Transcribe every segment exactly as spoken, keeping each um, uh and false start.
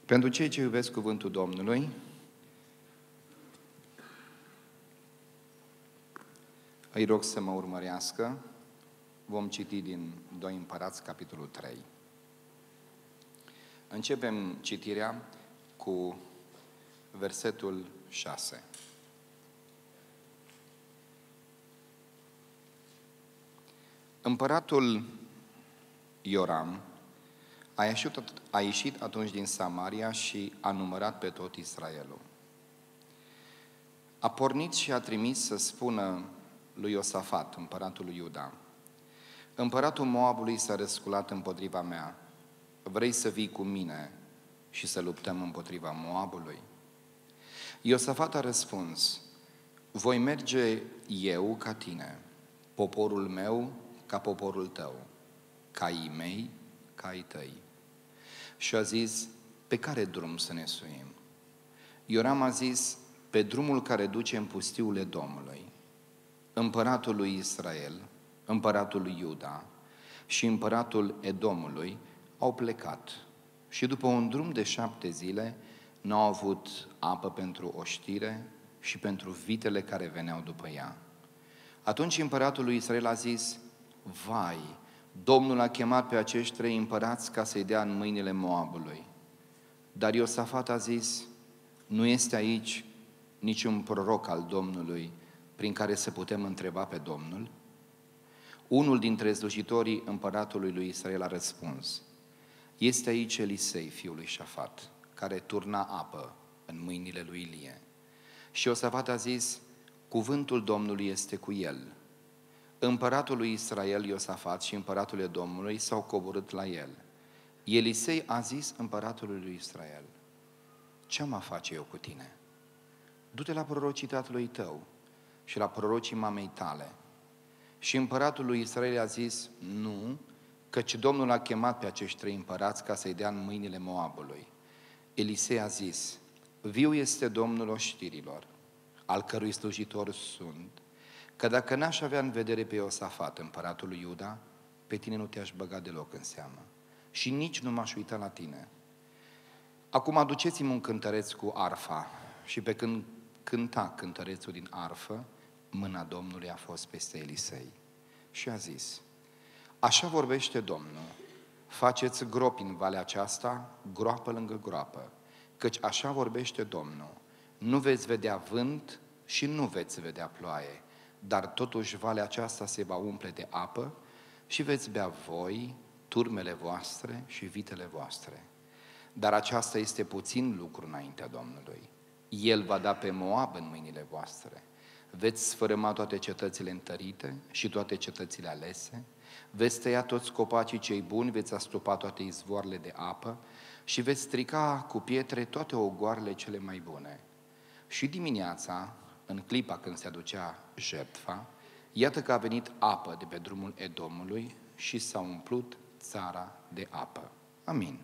Pentru cei ce iubesc cuvântul Domnului, îi rog să mă urmărească. Vom citi din doi Împărați, capitolul trei. Începem citirea cu versetul șase. Împăratul Ioram a ieșit, a ieșit atunci din Samaria și a numărat pe tot Israelul. A pornit și a trimis să spună lui Iosafat, împăratul lui Iuda: Împăratul Moabului s-a răsculat împotriva mea. Vrei să vii cu mine și să luptăm împotriva Moabului? Iosafat a răspuns: Voi merge eu ca tine, poporul meu ca poporul tău, caii mei ca ai tăi. Și a zis: Pe care drum să ne suim? Ioram a zis: Pe drumul care duce în pustiul Edomului. Împăratul lui Israel, împăratul lui Iuda și împăratul Edomului au plecat și după un drum de șapte zile n-au avut apă pentru oștire și pentru vitele care veneau după ea. Atunci împăratul lui Israel a zis: Vai, Domnul a chemat pe acești trei împărați ca să-i dea în mâinile Moabului. Dar Iosafat a zis: Nu este aici niciun proroc al Domnului prin care să putem întreba pe Domnul? Unul dintre slujitorii împăratului lui Israel a răspuns: Este aici Elisei, fiul lui Șafat, care turna apă în mâinile lui Ilie. Și Iosafat a zis: Cuvântul Domnului este cu el. Împăratul lui Israel, Iosafat, și împăratul Edomului s-au coborât la el. Elisei a zis împăratului lui Israel: Ce am a face eu cu tine? Du-te la prorocii tatălui tău și la prorocii mamei tale. Și împăratul lui Israel a zis: Nu, căci Domnul a chemat pe acești trei împărați ca să-i dea în mâinile Moabului. Elisei a zis: Viu este Domnul oștirilor, al cărui slujitor sunt, că dacă n-aș avea în vedere pe Iosafat, împăratul lui Iuda, pe tine nu te-aș băga deloc în seamă și nici nu m-aș uita la tine. Acum aduceți-mi un cântăreț cu arfa. Și pe când cânta cântărețul din arfă, mâna Domnului a fost peste Elisei și a zis: Așa vorbește Domnul, faceți gropi în valea aceasta, groapă lângă groapă, căci așa vorbește Domnul, nu veți vedea vânt și nu veți vedea ploaie, dar totuși valea aceasta se va umple de apă și veți bea voi, turmele voastre și vitele voastre. Dar aceasta este puțin lucru înaintea Domnului. El va da pe Moab în mâinile voastre. Veți sfărâma toate cetățile întărite și toate cetățile alese, veți tăia toți copacii cei buni, veți astupa toate izvoarele de apă și veți strica cu pietre toate ogoarele cele mai bune. Și dimineața, în clipa când se aducea jertfa, iată că a venit apă de pe drumul Edomului și s-a umplut țara de apă. Amin.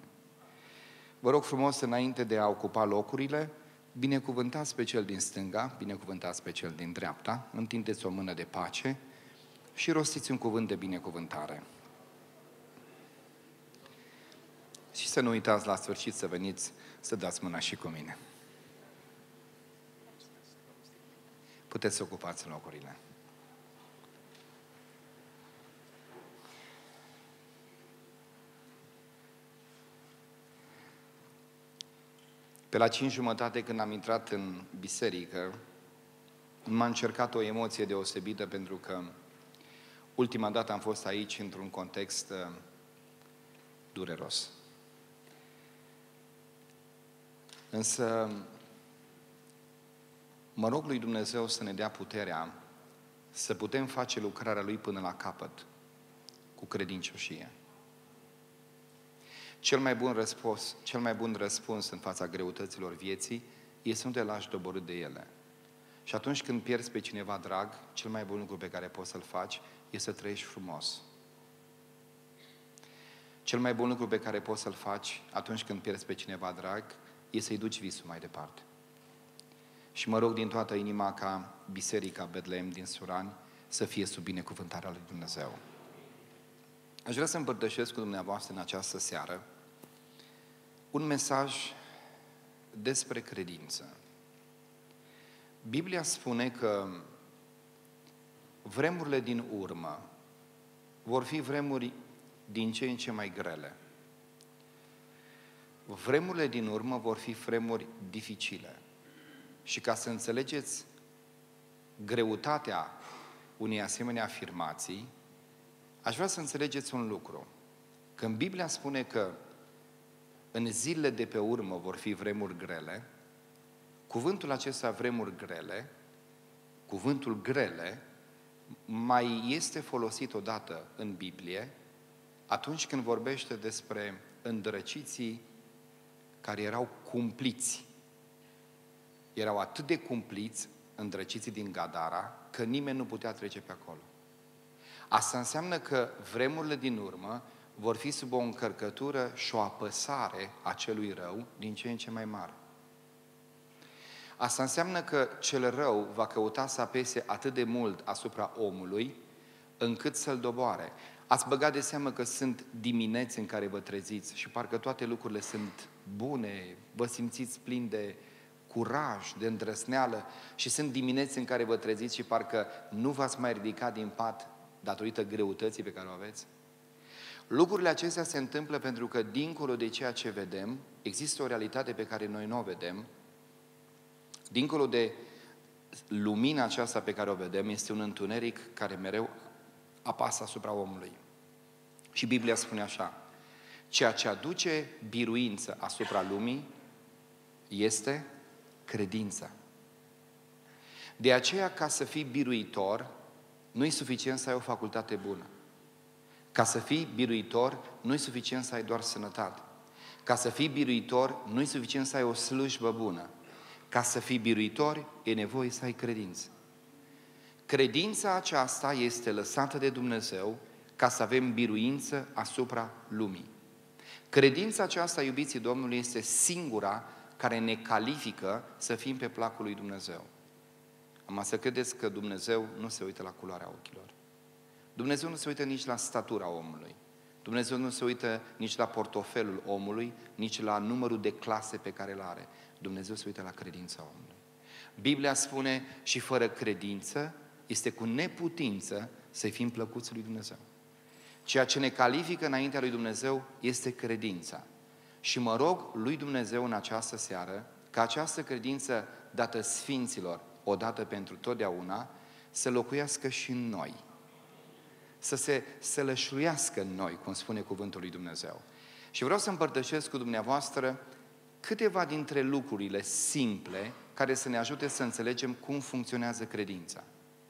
Vă rog frumos, înainte de a ocupa locurile, binecuvântați pe cel din stânga, binecuvântați pe cel din dreapta, întindeți o mână de pace și rostiți un cuvânt de binecuvântare. Și să nu uitați la sfârșit să veniți să dați mâna și cu mine. Puteți să ocupați locurile. Pe la cinci jumătate, când am intrat în biserică, m-a încercat o emoție deosebită, pentru că ultima dată am fost aici într-un context uh, dureros. Însă mă rog lui Dumnezeu să ne dea puterea să putem face lucrarea Lui până la capăt, cu credincioșie. Cel mai bun răspuns, cel mai bun răspuns în fața greutăților vieții este să nu te lași doborât de ele. Și atunci când pierzi pe cineva drag, cel mai bun lucru pe care poți să-l faci este să trăiești frumos. Cel mai bun lucru pe care poți să-l faci atunci când pierzi pe cineva drag este să-i duci visul mai departe. Și mă rog din toată inima ca Biserica Betlehem din Surani să fie sub binecuvântarea lui Dumnezeu. Aș vrea să împărtășesc cu dumneavoastră în această seară un mesaj despre credință. Biblia spune că vremurile din urmă vor fi vremuri din ce în ce mai grele. Vremurile din urmă vor fi vremuri dificile. Și ca să înțelegeți greutatea unei asemenea afirmații, aș vrea să înțelegeți un lucru. Când Biblia spune că în zilele de pe urmă vor fi vremuri grele, cuvântul acesta, vremuri grele, cuvântul grele, mai este folosit odată în Biblie atunci când vorbește despre îndrăciții care erau cumpliți. Erau atât de cumpliți, îndrăciții din Gadara, că nimeni nu putea trece pe acolo. Asta înseamnă că vremurile din urmă vor fi sub o încărcătură și o apăsare a celui rău din ce în ce mai mare. Asta înseamnă că cel rău va căuta să apese atât de mult asupra omului, încât să-l doboare. Ați băgat de seamă că sunt dimineți în care vă treziți și parcă toate lucrurile sunt bune, vă simțiți plini de curaj, de îndrăsneală, și sunt dimineți în care vă treziți și parcă nu v-ați mai ridicat din pat datorită greutății pe care o aveți? Lucrurile acestea se întâmplă pentru că, dincolo de ceea ce vedem, există o realitate pe care noi nu o vedem. Dincolo de lumina aceasta pe care o vedem, este un întuneric care mereu apasă asupra omului. Și Biblia spune așa: ceea ce aduce biruință asupra lumii este credința. De aceea, ca să fii biruitor, nu e suficient să ai o facultate bună. Ca să fii biruitor, nu e suficient să ai doar sănătate. Ca să fii biruitor, nu e suficient să ai o slujbă bună. Ca să fii biruitor, e nevoie să ai credință. Credința aceasta este lăsată de Dumnezeu ca să avem biruință asupra lumii. Credința aceasta, iubiții Domnului, este singura care ne califică să fim pe placul lui Dumnezeu. Am să credeți că Dumnezeu nu se uită la culoarea ochilor. Dumnezeu nu se uită nici la statura omului. Dumnezeu nu se uită nici la portofelul omului, nici la numărul de clase pe care îl are. Dumnezeu se uită la credința omului. Biblia spune: și fără credință este cu neputință să fim plăcuți lui Dumnezeu. Ceea ce ne califică înaintea lui Dumnezeu este credința. Și mă rog lui Dumnezeu în această seară ca această credință dată sfinților odată pentru totdeauna să locuiască și în noi. Să se sălășluiască în noi, cum spune cuvântul lui Dumnezeu. Și vreau să împărtășesc cu dumneavoastră câteva dintre lucrurile simple care să ne ajute să înțelegem cum funcționează credința.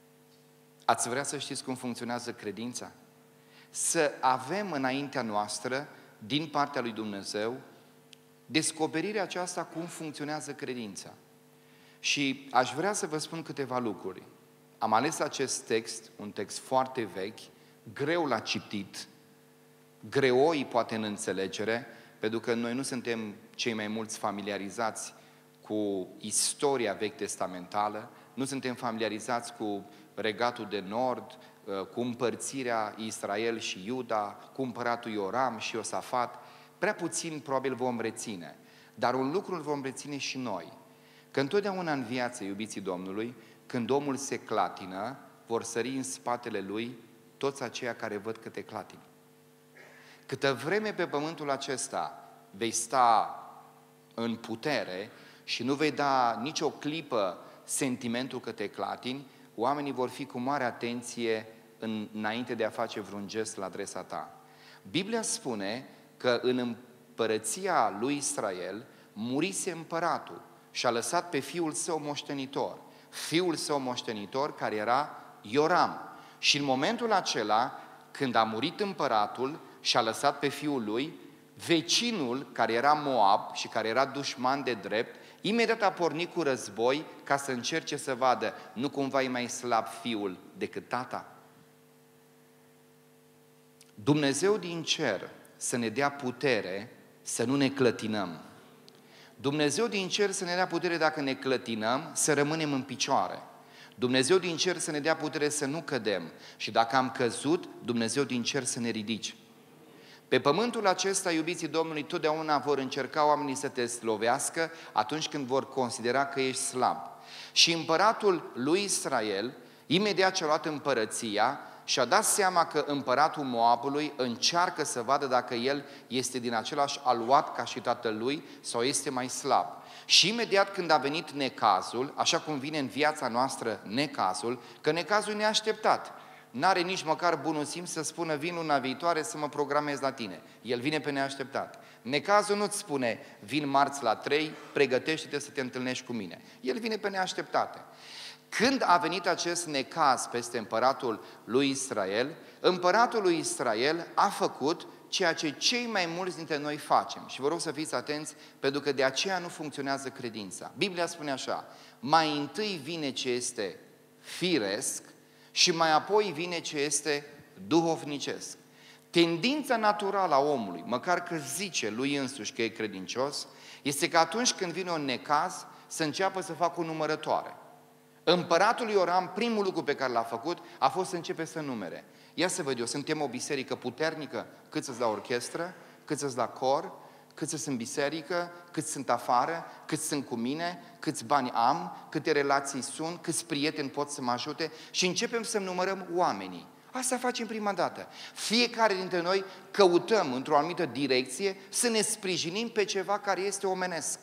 Ați vrea să știți cum funcționează credința? Să avem înaintea noastră, din partea lui Dumnezeu, descoperirea aceasta cum funcționează credința. Și aș vrea să vă spun câteva lucruri. Am ales acest text, un text foarte vechi, greu la citit, greoi poate în înțelegere, pentru că noi nu suntem cei mai mulți familiarizați cu istoria vechi testamentală, nu suntem familiarizați cu Regatul de Nord, cu împărțirea Israel și Iuda, cu împăratul Ioram și Iosafat. Prea puțin probabil vom reține, dar un lucru îl vom reține și noi, că întotdeauna în viață, iubiții Domnului, când omul se clatină, vor sări în spatele lui toți aceia care văd că te clatini. Câtă vreme pe pământul acesta vei sta în putere și nu vei da nicio clipă sentimentul că te clatini, oamenii vor fi cu mare atenție înainte de a face vreun gest la adresa ta. Biblia spune că în împărăția lui Israel murise împăratul și a lăsat pe fiul său moștenitor. Fiul său moștenitor care era Ioram. Și în momentul acela, când a murit împăratul și a lăsat pe fiul lui, vecinul, care era Moab și care era dușman de drept, imediat a pornit cu război ca să încerce să vadă, nu cumva e mai slab fiul decât tata? Dumnezeu din cer să ne dea putere să nu ne clătinăm. Dumnezeu din cer să ne dea putere, dacă ne clătinăm, să rămânem în picioare. Dumnezeu din cer să ne dea putere să nu cădem. Și dacă am căzut, Dumnezeu din cer să ne ridice. Pe pământul acesta, iubiții Domnului, totdeauna vor încerca oamenii să te slovească atunci când vor considera că ești slab. Și împăratul lui Israel, imediat ce a luat împărăția, și-a dat seama că împăratul Moabului încearcă să vadă dacă el este din același aluat ca și tatălui sau este mai slab. Și imediat când a venit necazul, așa cum vine în viața noastră necazul, că necazul e neașteptat. N-are nici măcar bunul simț să spună vin luna viitoare să mă programez la tine. El vine pe neașteptat. Necazul nu-ți spune vin marți la trei, pregătește-te să te întâlnești cu mine. El vine pe neașteptate. Când a venit acest necaz peste împăratul lui Israel, împăratul lui Israel a făcut ceea ce cei mai mulți dintre noi facem. Și vă rog să fiți atenți, pentru că de aceea nu funcționează credința. Biblia spune așa, mai întâi vine ce este firesc și mai apoi vine ce este duhovnicesc. Tendința naturală a omului, măcar că zice lui însuși că e credincios, este că atunci când vine un necaz, să înceapă să facă o numărătoare. Împăratul Ioram, primul lucru pe care l-a făcut, a fost să începe să numere. Ia să văd eu, suntem o biserică puternică, cât să-ți la orchestră, cât să-ți la cor, cât să sunt biserică, cât sunt afară, cât sunt cu mine, câți bani am, câte relații sunt, câți prieteni pot să mă ajute și începem să numărăm oamenii. Asta facem prima dată. Fiecare dintre noi căutăm într-o anumită direcție să ne sprijinim pe ceva care este omenesc.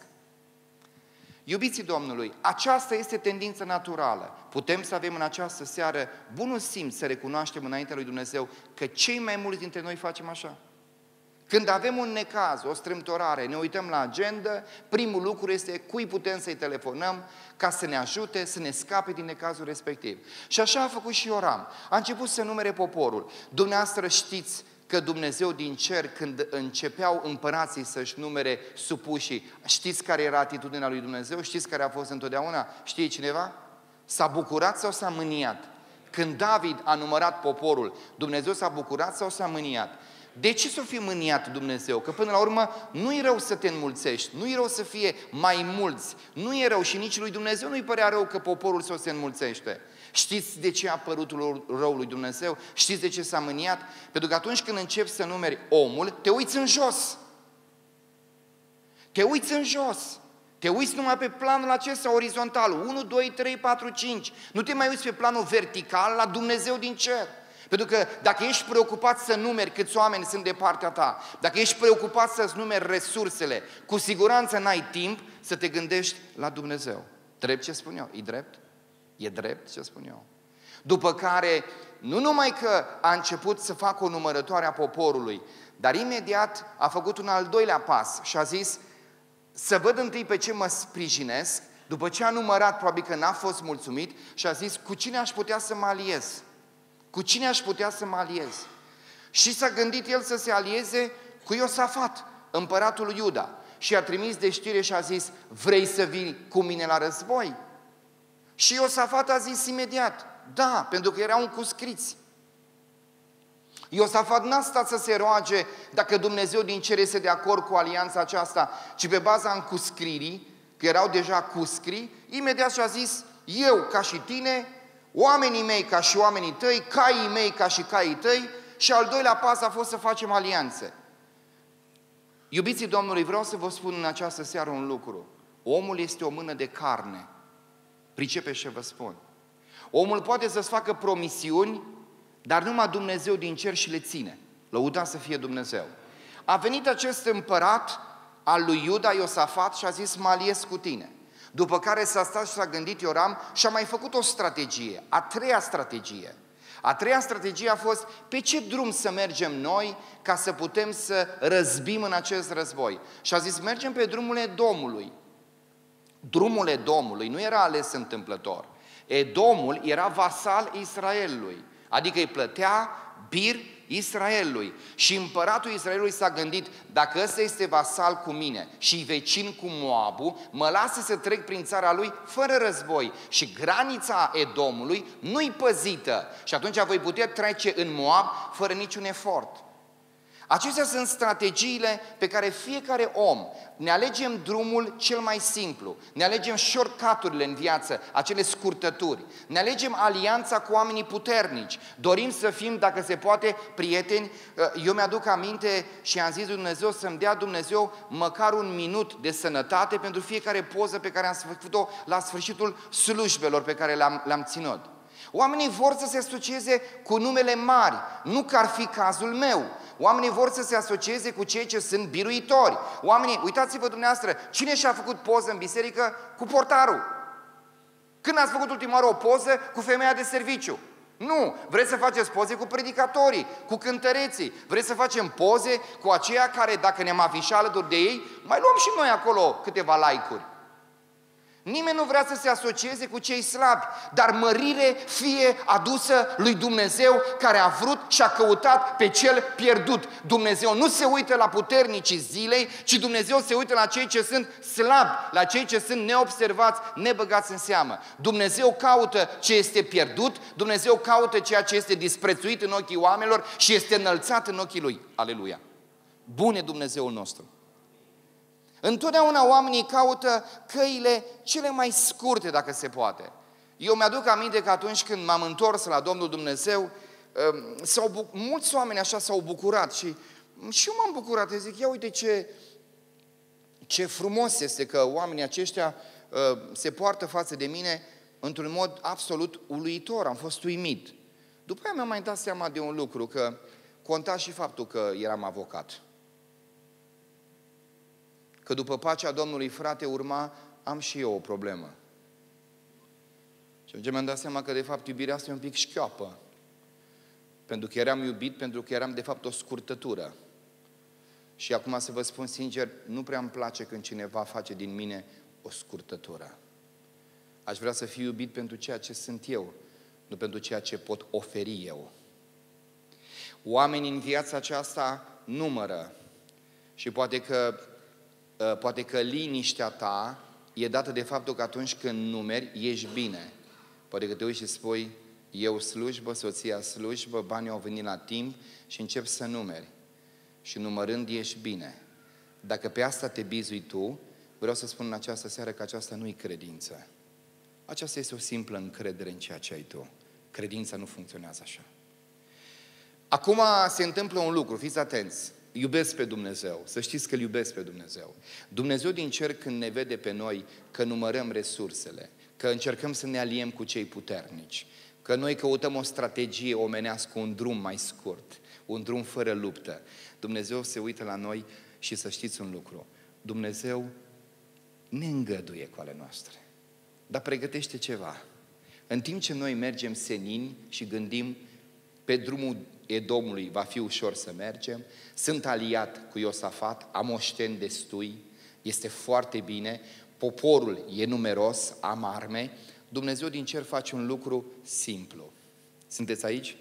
Iubiții Domnului, aceasta este tendința naturală. Putem să avem în această seară bunul simț să recunoaștem înaintea lui Dumnezeu că cei mai mulți dintre noi facem așa. Când avem un necaz, o strâmtorare, ne uităm la agenda, primul lucru este cui putem să-i telefonăm ca să ne ajute, să ne scape din necazul respectiv. Și așa a făcut și Ioram. A început să numere poporul. Dumneavoastră știți că Dumnezeu din cer, când începeau împărații să-și numere supușii, știți care era atitudinea lui Dumnezeu? Știți care a fost întotdeauna? Știe cineva? S-a bucurat sau s-a mâniat? Când David a numărat poporul, Dumnezeu s-a bucurat sau s-a mâniat? De ce s-o fi mâniat Dumnezeu? Că până la urmă nu-i rău să te înmulțești, nu-i rău să fie mai mulți, nu e rău și nici lui Dumnezeu nu-i părea rău că poporul său se înmulțește. Știți de ce a părut răul lui Dumnezeu? Știți de ce s-a mâniat? Pentru că atunci când începi să numeri omul, te uiți în jos. Te uiți în jos. Te uiți numai pe planul acesta orizontal, unu, doi, trei, patru, cinci. Nu te mai uiți pe planul vertical la Dumnezeu din cer. Pentru că dacă ești preocupat să numeri câți oameni sunt de partea ta, dacă ești preocupat să-ți numeri resursele, cu siguranță n-ai timp să te gândești la Dumnezeu. Drept ce spun eu? E drept? E drept ce spun eu. După care, nu numai că a început să facă o numărătoare a poporului, dar imediat a făcut un al doilea pas și a zis să văd întâi pe ce mă sprijinesc, după ce a numărat, probabil că n-a fost mulțumit și a zis cu cine aș putea să mă aliez? Cu cine aș putea să mă aliez? Și s-a gândit el să se alieze cu Iosafat, împăratul lui Iuda. Și a trimis de știre și a zis, vrei să vii cu mine la război? Și Iosafat a zis imediat, da, pentru că erau încuscriți. Iosafat n-a stat să se roage dacă Dumnezeu din cer este de acord cu alianța aceasta, ci pe baza încuscririi, că erau deja cuscri, imediat și-a zis, eu ca și tine, oamenii mei ca și oamenii tăi, caii mei ca și caii tăi, și al doilea pas a fost să facem alianțe. Iubiții Domnului, vreau să vă spun în această seară un lucru. Omul este o mână de carne. Pricepeți ce vă spun. Omul poate să-ți facă promisiuni, dar numai Dumnezeu din cer și le ține. Lăudat să fie Dumnezeu. A venit acest împărat al lui Iuda, Iosafat, și a zis, mă aliez cu tine. După care s-a stat și s-a gândit Ioram și a mai făcut o strategie, a treia strategie. A treia strategie a fost pe ce drum să mergem noi ca să putem să răzbim în acest război. Și a zis, mergem pe drumul Edomului. Drumul Edomului nu era ales întâmplător. Edomul era vasal Israelului, adică îi plătea bir Israelului. Și împăratul Israelului s-a gândit, dacă ăsta este vasal cu mine și vecin cu Moabul, mă lasă să trec prin țara lui fără război. Și granița Edomului nu-i păzită. Și atunci voi putea trece în Moab fără niciun efort. Acestea sunt strategiile pe care fiecare om, ne alegem drumul cel mai simplu, ne alegem shortcut-urile în viață, acele scurtături, ne alegem alianța cu oamenii puternici, dorim să fim, dacă se poate, prieteni. Eu mi-aduc aminte și am zis lui Dumnezeu să-mi dea Dumnezeu măcar un minut de sănătate pentru fiecare poză pe care am făcut-o la sfârșitul slujbelor pe care le-am, le-am ținut. Oamenii vor să se asocieze cu numele mari, nu că ar fi cazul meu. Oamenii vor să se asocieze cu cei ce sunt biruitori. Oamenii, uitați-vă dumneavoastră, cine și-a făcut poză în biserică? Cu portarul. Când ați făcut ultima oară o poză cu femeia de serviciu? Nu, vreți să faceți poze cu predicatorii, cu cântăreții. Vreți să facem poze cu aceia care, dacă ne-am afișat alături de ei, mai luăm și noi acolo câteva like-uri. Nimeni nu vrea să se asocieze cu cei slabi, dar mărire fie adusă lui Dumnezeu care a vrut și a căutat pe cel pierdut. Dumnezeu nu se uită la puternicii zilei, ci Dumnezeu se uită la cei ce sunt slabi, la cei ce sunt neobservați, nebăgați în seamă. Dumnezeu caută ce este pierdut, Dumnezeu caută ceea ce este disprețuit în ochii oamenilor și este înălțat în ochii Lui. Aleluia! Bun e Dumnezeul nostru! Întotdeauna oamenii caută căile cele mai scurte, dacă se poate. Eu mi-aduc aminte că atunci când m-am întors la Domnul Dumnezeu, s-au, mulți oameni așa s-au bucurat și, și eu m-am bucurat. Eu zic, ia uite ce, ce frumos este că oamenii aceștia se poartă față de mine într-un mod absolut uluitor. Am fost uimit. După aia mi-am mai dat seama de un lucru, că conta și faptul că eram avocat. Că după pacea Domnului, frate, urma, am și eu o problemă. Și atunci mi-am dat seama că, de fapt, iubirea asta e un pic șchioapă. Pentru că eram iubit, pentru că eram, de fapt, o scurtătură. Și acum, să vă spun sincer, nu prea îmi place când cineva face din mine o scurtătură. Aș vrea să fiu iubit pentru ceea ce sunt eu, nu pentru ceea ce pot oferi eu. Oamenii în viața aceasta numără. Și poate că Poate că liniștea ta e dată de faptul că atunci când numeri, ești bine. Poate că te uiți și spui, eu slujbă, soția slujbă, banii au venit la timp și începi să numeri. Și numărând ești bine. Dacă pe asta te bizui tu, vreau să spun în această seară că aceasta nu e credință. Aceasta este o simplă încredere în ceea ce ai tu. Credința nu funcționează așa. Acum se întâmplă un lucru, fiți atenți. Iubesc pe Dumnezeu, să știți că îl iubesc pe Dumnezeu. Dumnezeu din cer când ne vede pe noi că numărăm resursele, că încercăm să ne aliem cu cei puternici, că noi căutăm o strategie omenească, un drum mai scurt, un drum fără luptă. Dumnezeu se uită la noi și să știți un lucru, Dumnezeu ne îngăduie cu ale noastre, dar pregătește ceva. În timp ce noi mergem senini și gândim pe drumul Edomului va fi ușor să mergem, sunt aliat cu Iosafat, am oșteni destui, este foarte bine, poporul e numeros, am arme, Dumnezeu din cer face un lucru simplu. Sunteți aici?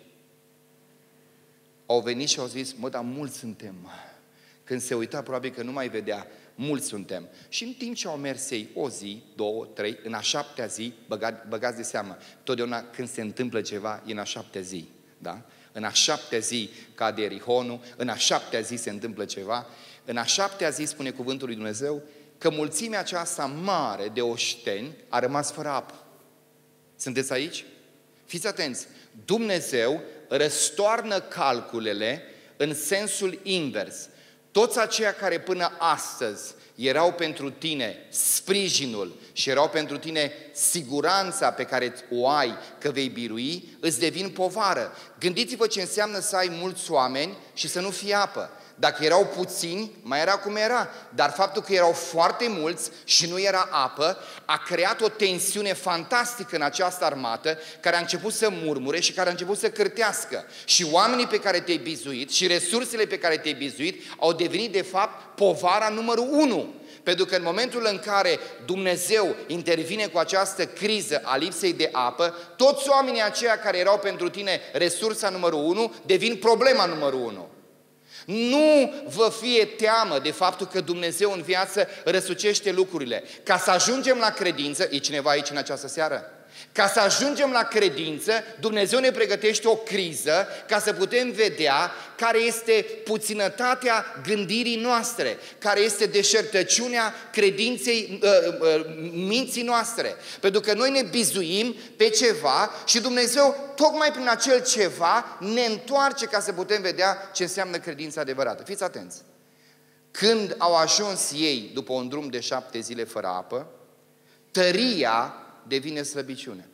Au venit și au zis, mă, dar mulți suntem. Când se uita, probabil că nu mai vedea, mulți suntem. Și în timp ce au mers ei o zi, două, trei, în a șaptea zi, băga, băgați de seamă, totdeauna când se întâmplă ceva, e în a șaptea zi, da? În a șaptea zi cade Erihonul, în a șaptea zi se întâmplă ceva, în a șaptea zi spune cuvântul lui Dumnezeu că mulțimea aceasta mare de oșteni a rămas fără apă. Sunteți aici? Fiți atenți! Dumnezeu răstoarnă calculele în sensul invers. Toți aceia care până astăzi erau pentru tine sprijinul și erau pentru tine siguranța pe care o ai că vei birui, îți devin povară. Gândiți-vă ce înseamnă să ai mulți oameni și să nu fie apă. Dacă erau puțini, mai era cum era. Dar faptul că erau foarte mulți și nu era apă, a creat o tensiune fantastică în această armată, care a început să murmure și care a început să cârtească. Și oamenii pe care te-ai bizuit și resursele pe care te-ai bizuit au devenit, de fapt, povara numărul unu. Pentru că în momentul în care Dumnezeu intervine cu această criză a lipsei de apă, toți oamenii aceia care erau pentru tine resursa numărul unu, devin problema numărul unu. Nu vă fie teamă de faptul că Dumnezeu în viață răsucește lucrurile. Ca să ajungem la credință, e cineva aici în această seară? Ca să ajungem la credință, Dumnezeu ne pregătește o criză ca să putem vedea care este puținătatea gândirii noastre, care este deșertăciunea credinței, minții noastre. Pentru că noi ne bizuim pe ceva și Dumnezeu, tocmai prin acel ceva, ne întoarce ca să putem vedea ce înseamnă credința adevărată. Fiți atenți! Când au ajuns ei după un drum de șapte zile fără apă, tăria devine slăbiciune.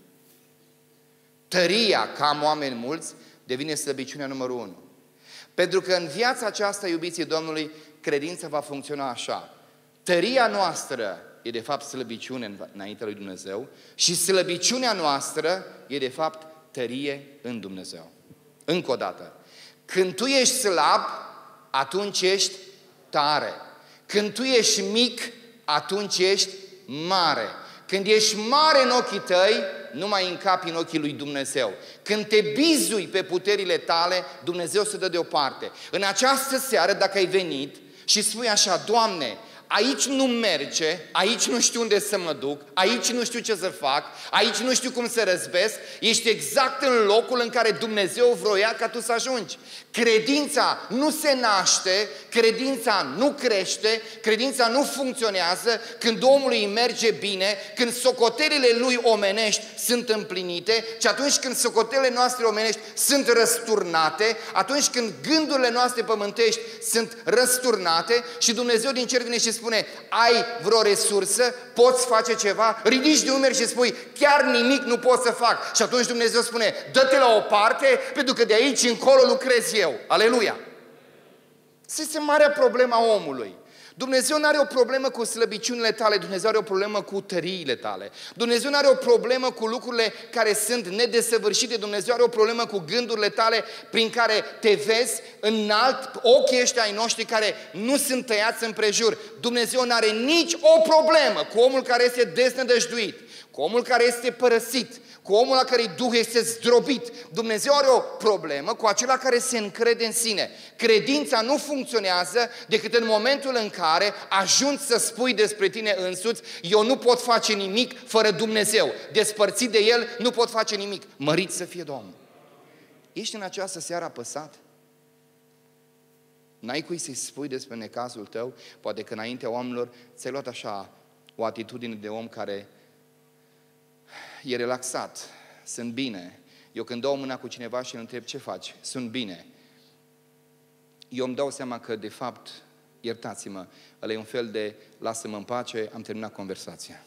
Tăria, ca am oameni mulți, devine slăbiciunea numărul unu. Pentru că în viața aceasta, iubiții Domnului, credința va funcționa așa. Tăria noastră e de fapt slăbiciune înaintea lui Dumnezeu și slăbiciunea noastră e de fapt tărie în Dumnezeu. Încă o dată. Când tu ești slab, atunci ești tare. Când tu ești mic, atunci ești mare. Când ești mare în ochii tăi, nu mai încapi în ochii lui Dumnezeu. Când te bizui pe puterile tale, Dumnezeu se dă deoparte. În această seară, dacă ai venit și spui așa: Doamne, aici nu merge, aici nu știu unde să mă duc, aici nu știu ce să fac, aici nu știu cum să răzbesc, ești exact în locul în care Dumnezeu vroia ca tu să ajungi. Credința nu se naște, credința nu crește, credința nu funcționează când omului îi merge bine, când socotelile lui omenești sunt împlinite, ci atunci când socotelile noastre omenești sunt răsturnate, atunci când gândurile noastre pământești sunt răsturnate și Dumnezeu din cer vine și spune: ai vreo resursă? Poți face ceva? Ridici de umeri și spui: chiar nimic nu pot să fac. Și atunci Dumnezeu spune: dă-te la o parte, pentru că de aici încolo lucrez eu. Aleluia! Este marea problemă a omului. Dumnezeu nu are o problemă cu slăbiciunile tale, Dumnezeu are o problemă cu tăriile tale. Dumnezeu nu are o problemă cu lucrurile care sunt nedesăvârșite, Dumnezeu are o problemă cu gândurile tale prin care te vezi înalt, ochii ăștia ai noștri care nu sunt tăiați împrejur. Dumnezeu nu are nici o problemă cu omul care este deznădăjduit, cu omul care este părăsit, cu omul la care Duhul este zdrobit. Dumnezeu are o problemă cu acela care se încrede în sine. Credința nu funcționează decât în momentul în care ajungi să spui despre tine însuți: eu nu pot face nimic fără Dumnezeu. Despărțit de El, nu pot face nimic. Mărit să fie Domnul! Ești în această seară apăsat? N-ai cui să-i spui despre necazul tău? Poate că înaintea oamenilor ți-ai luat așa o atitudine de om care e relaxat, sunt bine. Eu când dau mâna cu cineva și îl întreb: ce faci? Sunt bine. Eu îmi dau seama că de fapt, iertați-mă, ăla e un fel de lasă-mă în pace, am terminat conversația.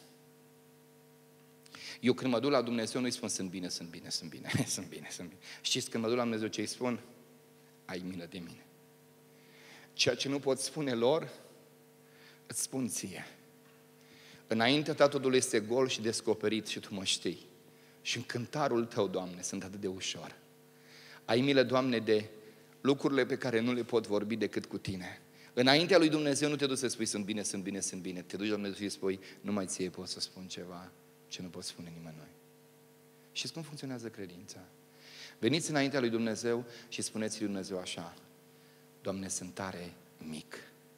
Eu când mă duc la Dumnezeu nu-i spun: sunt bine, sunt bine, sunt bine, sunt bine, sunt bine. Știți când mă duc la Dumnezeu ce îi spun? Ai milă de mine. Ceea ce nu pot spune lor, îți spun ție. Înaintea ta totul este gol și descoperit și tu mă știi. Și în cântarul tău, Doamne, sunt atât de ușor. Ai milă, Doamne, de lucrurile pe care nu le pot vorbi decât cu tine. Înaintea lui Dumnezeu nu te duci să spui: sunt bine, sunt bine, sunt bine. Te duci la Dumnezeu și spui: numai ție pot să spun ceva ce nu pot spune nimănui. Știți cum funcționează credința? Veniți înaintea lui Dumnezeu și spuneți lui Dumnezeu așa: Doamne, sunt tare mic.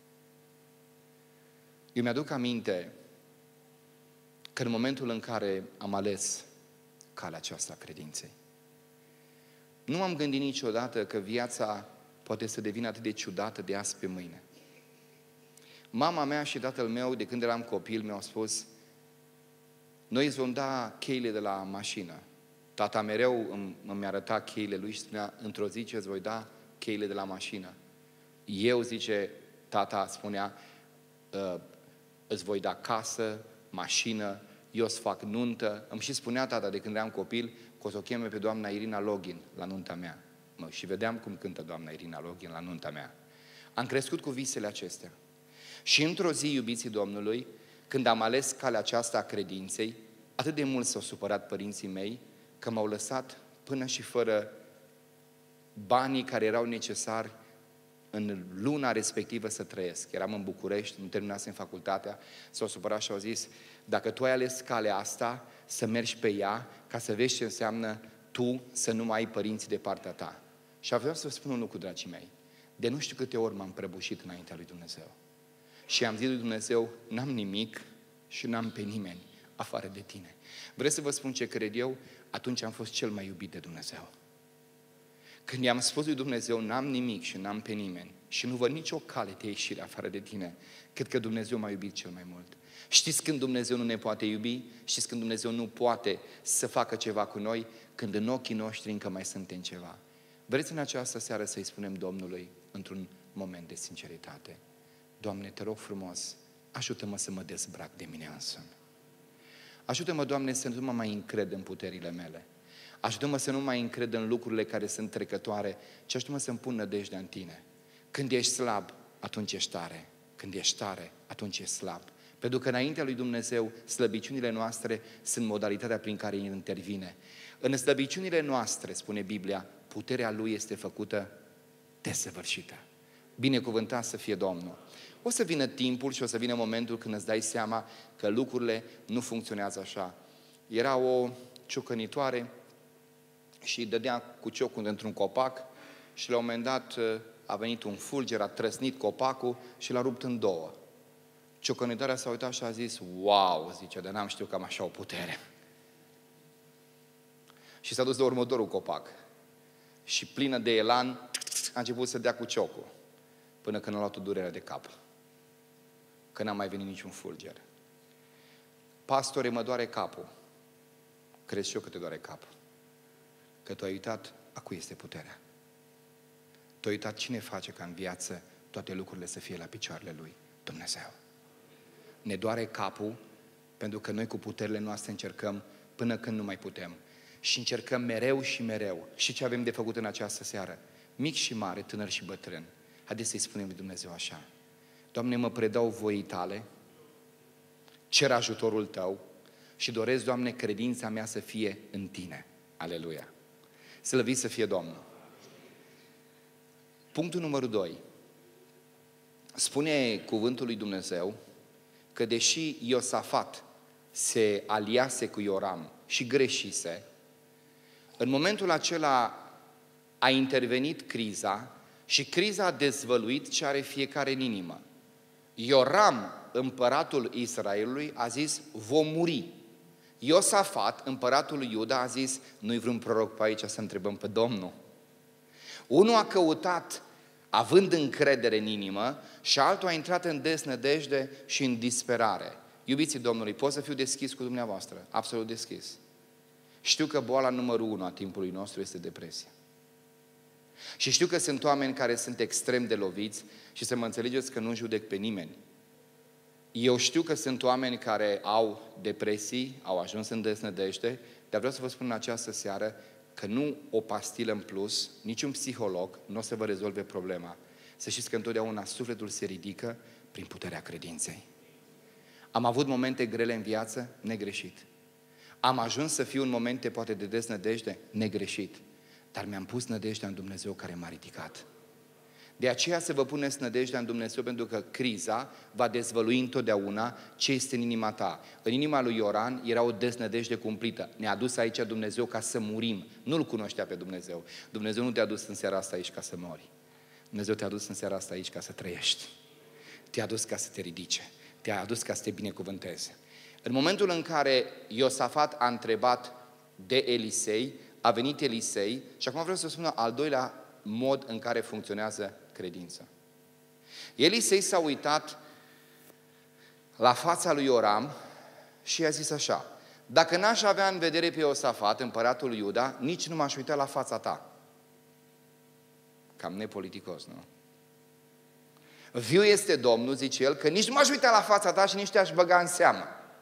Eu mi-aduc aminte că în momentul în care am ales calea aceasta a credinței, nu m-am gândit niciodată că viața poate să devină atât de ciudată de azi pe mâine. Mama mea și tatăl meu, de când eram copil, mi-au spus: noi îți vom da cheile de la mașină. Tata mereu îmi, îmi arăta cheile lui și spunea: într-o zi ce îți voi da cheile de la mașină. Eu, zice, tata spunea, îți voi da casă, mașină, eu îți fac nuntă. Îmi și spunea tata de când eram copil că o să o cheme pe doamna Irina Login la nunta mea. Mă, și vedeam cum cântă doamna Irina Login la nunta mea. Am crescut cu visele acestea. Și într-o zi, iubiții Domnului, când am ales calea aceasta a credinței, atât de mult s-au supărat părinții mei că m-au lăsat până și fără banii care erau necesari în luna respectivă să trăiesc. Eram în București, nu terminasem facultatea, s-au supărat și au zis: dacă tu ai ales calea asta, să mergi pe ea, ca să vezi ce înseamnă tu să nu mai ai părinții de partea ta. Și vreau să vă spun un lucru, dragii mei, de nu știu câte ori m-am prăbușit înaintea lui Dumnezeu. Și am zis lui Dumnezeu: n-am nimic și n-am pe nimeni. afară de tine. Vreți să vă spun ce cred eu? Atunci am fost cel mai iubit de Dumnezeu. Când i-am spus lui Dumnezeu, n-am nimic și n-am pe nimeni și nu văd nicio cale de ieșire afară de tine, cred că Dumnezeu m-a iubit cel mai mult. Știți când Dumnezeu nu ne poate iubi? Știți când Dumnezeu nu poate să facă ceva cu noi? Când în ochii noștri încă mai suntem ceva. Vreți în această seară să-i spunem Domnului într-un moment de sinceritate: Doamne, te rog frumos, ajută-mă să mă dezbrac de mine însumi. Ajută-mă, Doamne, să nu mă mai încred în puterile mele. Ajută-mă să nu mai încred în lucrurile care sunt trecătoare, ci ajută-mă să-mi pun nădejdea în Tine. Când ești slab, atunci ești tare. Când ești tare, atunci ești slab. Pentru că înaintea lui Dumnezeu, slăbiciunile noastre sunt modalitatea prin care El intervine. În slăbiciunile noastre, spune Biblia, puterea Lui este făcută desăvârșită. Binecuvântat să fie Domnul. O să vină timpul și o să vină momentul când îți dai seama că lucrurile nu funcționează așa. Era o ciocănitoare și îi dădea cu ciocul într-un copac și la un moment dat a venit un fulger, a trăsnit copacul și l-a rupt în două. Ciocănitoarea s-a uitat și a zis: wow, zice, dar n-am știut că am așa o putere. Și s-a dus de următorul copac și plină de elan a început să dea cu ciocul până când a luat o durere de cap, că n-a mai venit niciun fulger. Pastore, mă doare capul. Crezi și eu că te doare capul? Că tu ai uitat a cui este puterea. Tu ai uitat cine face ca în viață toate lucrurile să fie la picioarele Lui: Dumnezeu. Ne doare capul pentru că noi cu puterile noastre încercăm până când nu mai putem. Și încercăm mereu și mereu. Și ce avem de făcut în această seară? Mic și mare, tânăr și bătrân. Haideți să-i spunem lui Dumnezeu așa: Doamne, mă predau voii Tale, cer ajutorul Tău și doresc, Doamne, credința mea să fie în Tine. Aleluia! Slăvit să fie Domnul! Punctul numărul doi. Spune cuvântul lui Dumnezeu că deși Iosafat se aliase cu Ioram și greșise, în momentul acela a intervenit criza și criza a dezvăluit ce are fiecare în inimă. Ioram, împăratul Israelului, a zis: vom muri. Iosafat, împăratul lui Iuda, a zis: nu-i vreun proroc pe aici să întrebăm pe Domnul. Unul a căutat având încredere în inimă și altul a intrat în deznădejde și în disperare. Iubiții Domnului, pot să fiu deschis cu dumneavoastră, absolut deschis. Știu că boala numărul unu a timpului nostru este depresia. Și știu că sunt oameni care sunt extrem de loviți și să mă înțelegeți că nu judec pe nimeni. Eu știu că sunt oameni care au depresii, au ajuns în deznădejde, dar vreau să vă spun în această seară că nu o pastilă în plus, niciun psiholog nu o să vă rezolve problema. Să știți că întotdeauna sufletul se ridică prin puterea credinței. Am avut momente grele în viață, negreșit. Am ajuns să fiu în momente poate de deznădejde, negreșit. Dar mi-am pus nădejdea în Dumnezeu care m-a ridicat. De aceea să vă puneți nădejdea în Dumnezeu, pentru că criza va dezvălui întotdeauna ce este în inima ta. În inima lui Ioram era o deznădejde cumplită. Ne-a adus aici Dumnezeu ca să murim. Nu-L cunoștea pe Dumnezeu. Dumnezeu nu te-a dus în seara asta aici ca să mori. Dumnezeu te-a adus în seara asta aici ca să trăiești. Te-a adus ca să te ridice. Te-a adus ca să te binecuvânteze. În momentul în care Iosafat a întrebat de Elisei, a venit Elisei și acum vreau să spun al doilea mod în care funcționează credința. Elisei s-a uitat la fața lui Ioram și i-a zis așa: dacă n-aș avea în vedere pe Iosafat, împăratul lui Iuda, nici nu m-aș uita la fața ta. Cam nepoliticos, nu? Viu este Domnul, zice el, că nici nu m-aș uita la fața ta și nici te-aș băga în seamă.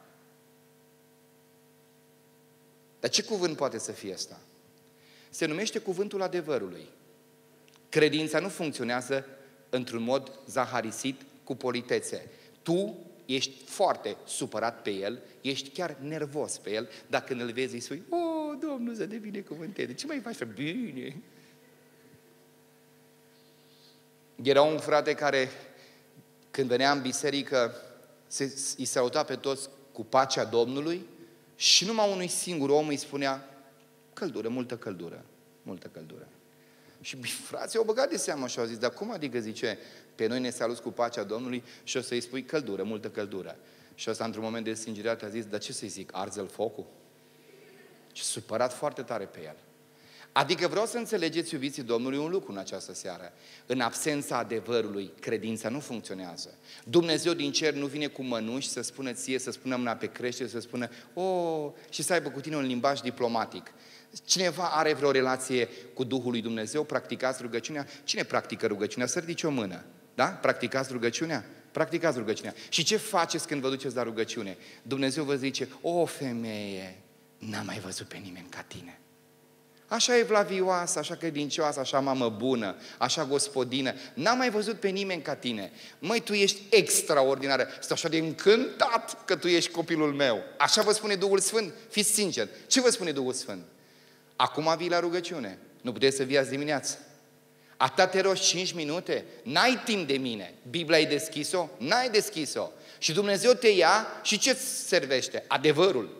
Dar ce cuvânt poate să fie ăsta? Se numește cuvântul adevărului. Credința nu funcționează într-un mod zaharisit, cu politețe. Tu ești foarte supărat pe el, ești chiar nervos pe el, dacă îl vezi îi spui: o, Domnul să te binecuvânteze, ce mai faci? Bine! Era un frate care, când venea în biserică, se, îi saluta pe toți cu pacea Domnului și numai unui singur om îi spunea: căldură, multă căldură, multă căldură. Și frații au băgat de seamă și au zis: dar cum adică, zice, pe noi ne saluți cu pacea Domnului și o să-i spui căldură, multă căldură? Și ăsta, într-un moment de singurătate, a zis, dar ce să-i zic, arze-l focul? Și s-a supărat foarte tare pe el. Adică vreau să înțelegeți, iubiții Domnului, un lucru în această seară. În absența adevărului, credința nu funcționează. Dumnezeu din cer nu vine cu mănuși să spună ție, să spună mâna pe crește, să spună, oh, și să aibă cu tine un limbaj diplomatic. Cineva are vreo relație cu Duhul lui Dumnezeu? Practicați rugăciunea? Cine practică rugăciunea? Să ridice o mână. Da? Practicați rugăciunea? Practicați rugăciunea. Și ce faceți când vă duceți la rugăciune? Dumnezeu vă zice, o femeie, n-am mai văzut pe nimeni ca tine. Așa evlavioasă, așa credincioasă, așa mamă bună, așa gospodină. N-am mai văzut pe nimeni ca tine. Măi, tu ești extraordinară. Sunt așa de încântat că tu ești copilul meu. Așa vă spune Duhul Sfânt? Fiți sinceri. Ce vă spune Duhul Sfânt? Acum vii la rugăciune. Nu puteți să vii azi dimineață. Atât te rogi cinci minute? N-ai timp de mine. Biblia ai deschis-o? N-ai deschis-o. Și Dumnezeu te ia și ce servește? Adevărul.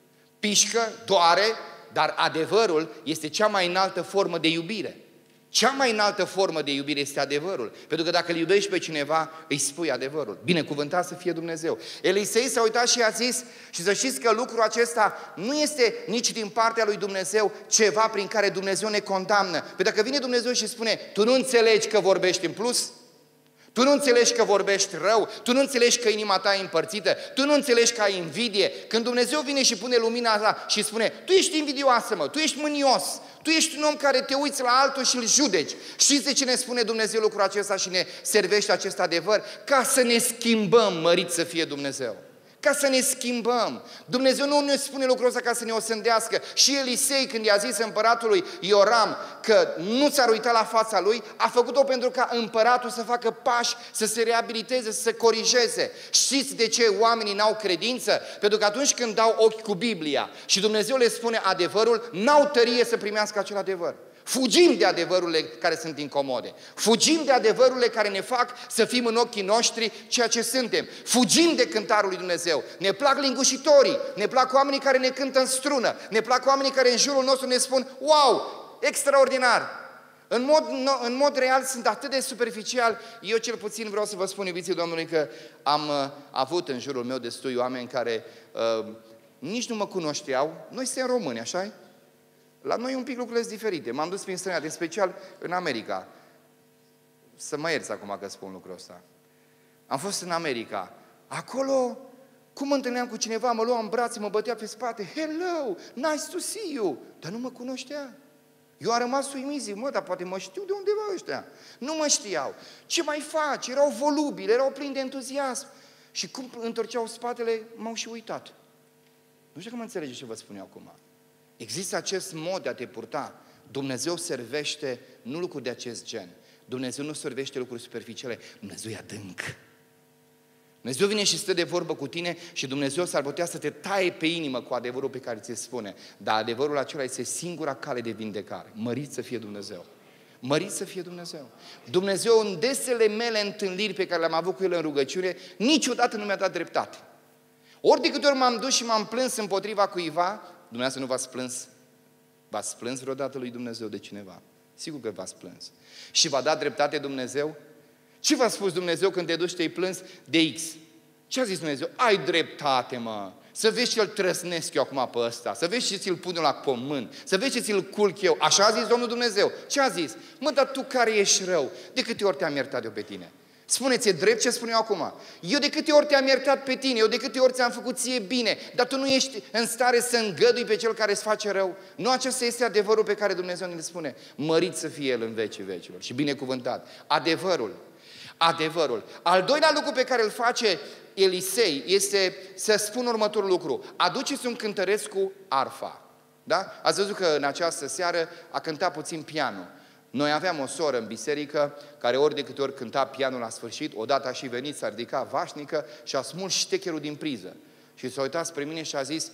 Pișcă, doare, dar adevărul este cea mai înaltă formă de iubire. Cea mai înaltă formă de iubire este adevărul. Pentru că dacă îl iubești pe cineva, îi spui adevărul. Binecuvântat să fie Dumnezeu. Elisei s-a uitat și a zis, și să știți că lucrul acesta nu este nici din partea lui Dumnezeu ceva prin care Dumnezeu ne condamnă. Pentru că dacă vine Dumnezeu și spune, tu nu înțelegi că vorbești în plus? Tu nu înțelegi că vorbești rău, tu nu înțelegi că inima ta e împărțită, tu nu înțelegi că ai invidie. Când Dumnezeu vine și pune lumina asta și spune, tu ești invidioasă, mă, tu ești mânios, tu ești un om care te uiți la altul și îl judeci. Știți de ce ne spune Dumnezeu lucrul acesta și ne servește acest adevăr? Ca să ne schimbăm, mărit să fie Dumnezeu. Ca să ne schimbăm. Dumnezeu nu ne spune lucrul ăsta ca să ne osândească. Și Elisei, când i-a zis împăratului Ioram că nu s-ar uita la fața lui, a făcut-o pentru ca împăratul să facă pași, să se reabiliteze, să se corijeze. Știți de ce oamenii n-au credință? Pentru că atunci când dau ochi cu Biblia și Dumnezeu le spune adevărul, n-au tărie să primească acel adevăr. Fugim de adevărurile care sunt incomode. Fugim de adevărurile care ne fac să fim în ochii noștri ceea ce suntem. Fugim de cântarul lui Dumnezeu. Ne plac lingușitorii, ne plac oamenii care ne cântă în strună, ne plac oamenii care în jurul nostru ne spun, wow, extraordinar. În mod, în mod real sunt atât de superficial. Eu cel puțin vreau să vă spun, iubiții Domnului, că am uh, avut în jurul meu destui oameni care uh, nici nu mă cunoșteau. Noi suntem români, așa-i? La noi un pic lucrurile sunt diferite. M-am dus prin străinătate, în special în America. Să mă ierți acum că spun lucrul ăsta. Am fost în America. Acolo, cum mă întâlneam cu cineva, mă lua în brațe, mă bătea pe spate. Hello, nice to see you. Dar nu mă cunoștea. Eu am rămas uimit, zic, mă, dar poate mă știu de undeva ăștia. Nu mă știau. Ce mai faci? Erau volubili, erau plini de entuziasm. Și cum întorceau spatele, m-au și uitat. Nu știu că mă înțelege ce vă spun eu acum. Există acest mod de a te purta. Dumnezeu servește nu lucruri de acest gen. Dumnezeu nu servește lucruri superficiale. Dumnezeu e adânc. Dumnezeu vine și stă de vorbă cu tine și Dumnezeu s-ar putea să te taie pe inimă cu adevărul pe care ți-l spune. Dar adevărul acela este singura cale de vindecare. Mărit să fie Dumnezeu. Mărit să fie Dumnezeu. Dumnezeu, în desele mele întâlniri pe care le-am avut cu El în rugăciune, niciodată nu mi-a dat dreptate. Ori de câte ori m-am dus și m-am plâns împotriva cuiva, dumneavoastră nu v-ați plâns? V-ați plâns vreodată lui Dumnezeu de cineva? Sigur că v-ați plâns. Și v-a dat dreptate Dumnezeu? Ce v-a spus Dumnezeu când te duci și te-ai plâns de X? Ce a zis Dumnezeu? Ai dreptate, mă! Să vezi ce îl trăsnesc eu acum pe ăsta, să vezi ce ți-l pun la pământ, să vezi ce ți-l culc eu. Așa a zis Domnul Dumnezeu. Ce a zis? Mă, dar tu care ești rău, de câte ori te-am iertat eu pe tine? Spuneți-e drept ce spun eu acum. Eu de câte ori te-am iertat pe tine, eu de câte ori ți-am făcut ție bine, dar tu nu ești în stare să îngădui pe cel care îți face rău. Nu acesta este adevărul pe care Dumnezeu ne spune. Mărit să fie El în vecii vecilor și binecuvântat. Adevărul. Adevărul. Al doilea lucru pe care îl face Elisei este să spun următorul lucru. Aduceți un cântăreț cu arfa. Da? Ați văzut că în această seară a cântat puțin pianul. Noi aveam o soră în biserică care ori de câte ori cânta pianul la sfârșit, odată a și venit, s-a ridicat vașnică și a smuls ștecherul din priză. Și s-a uitat spre mine și a zis,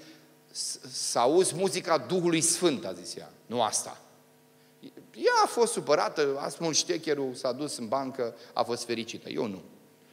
să auzi muzica Duhului Sfânt, a zis ea, nu asta. Ea a fost supărată, a smuls ștecherul, s-a dus în bancă, a fost fericită. Eu nu.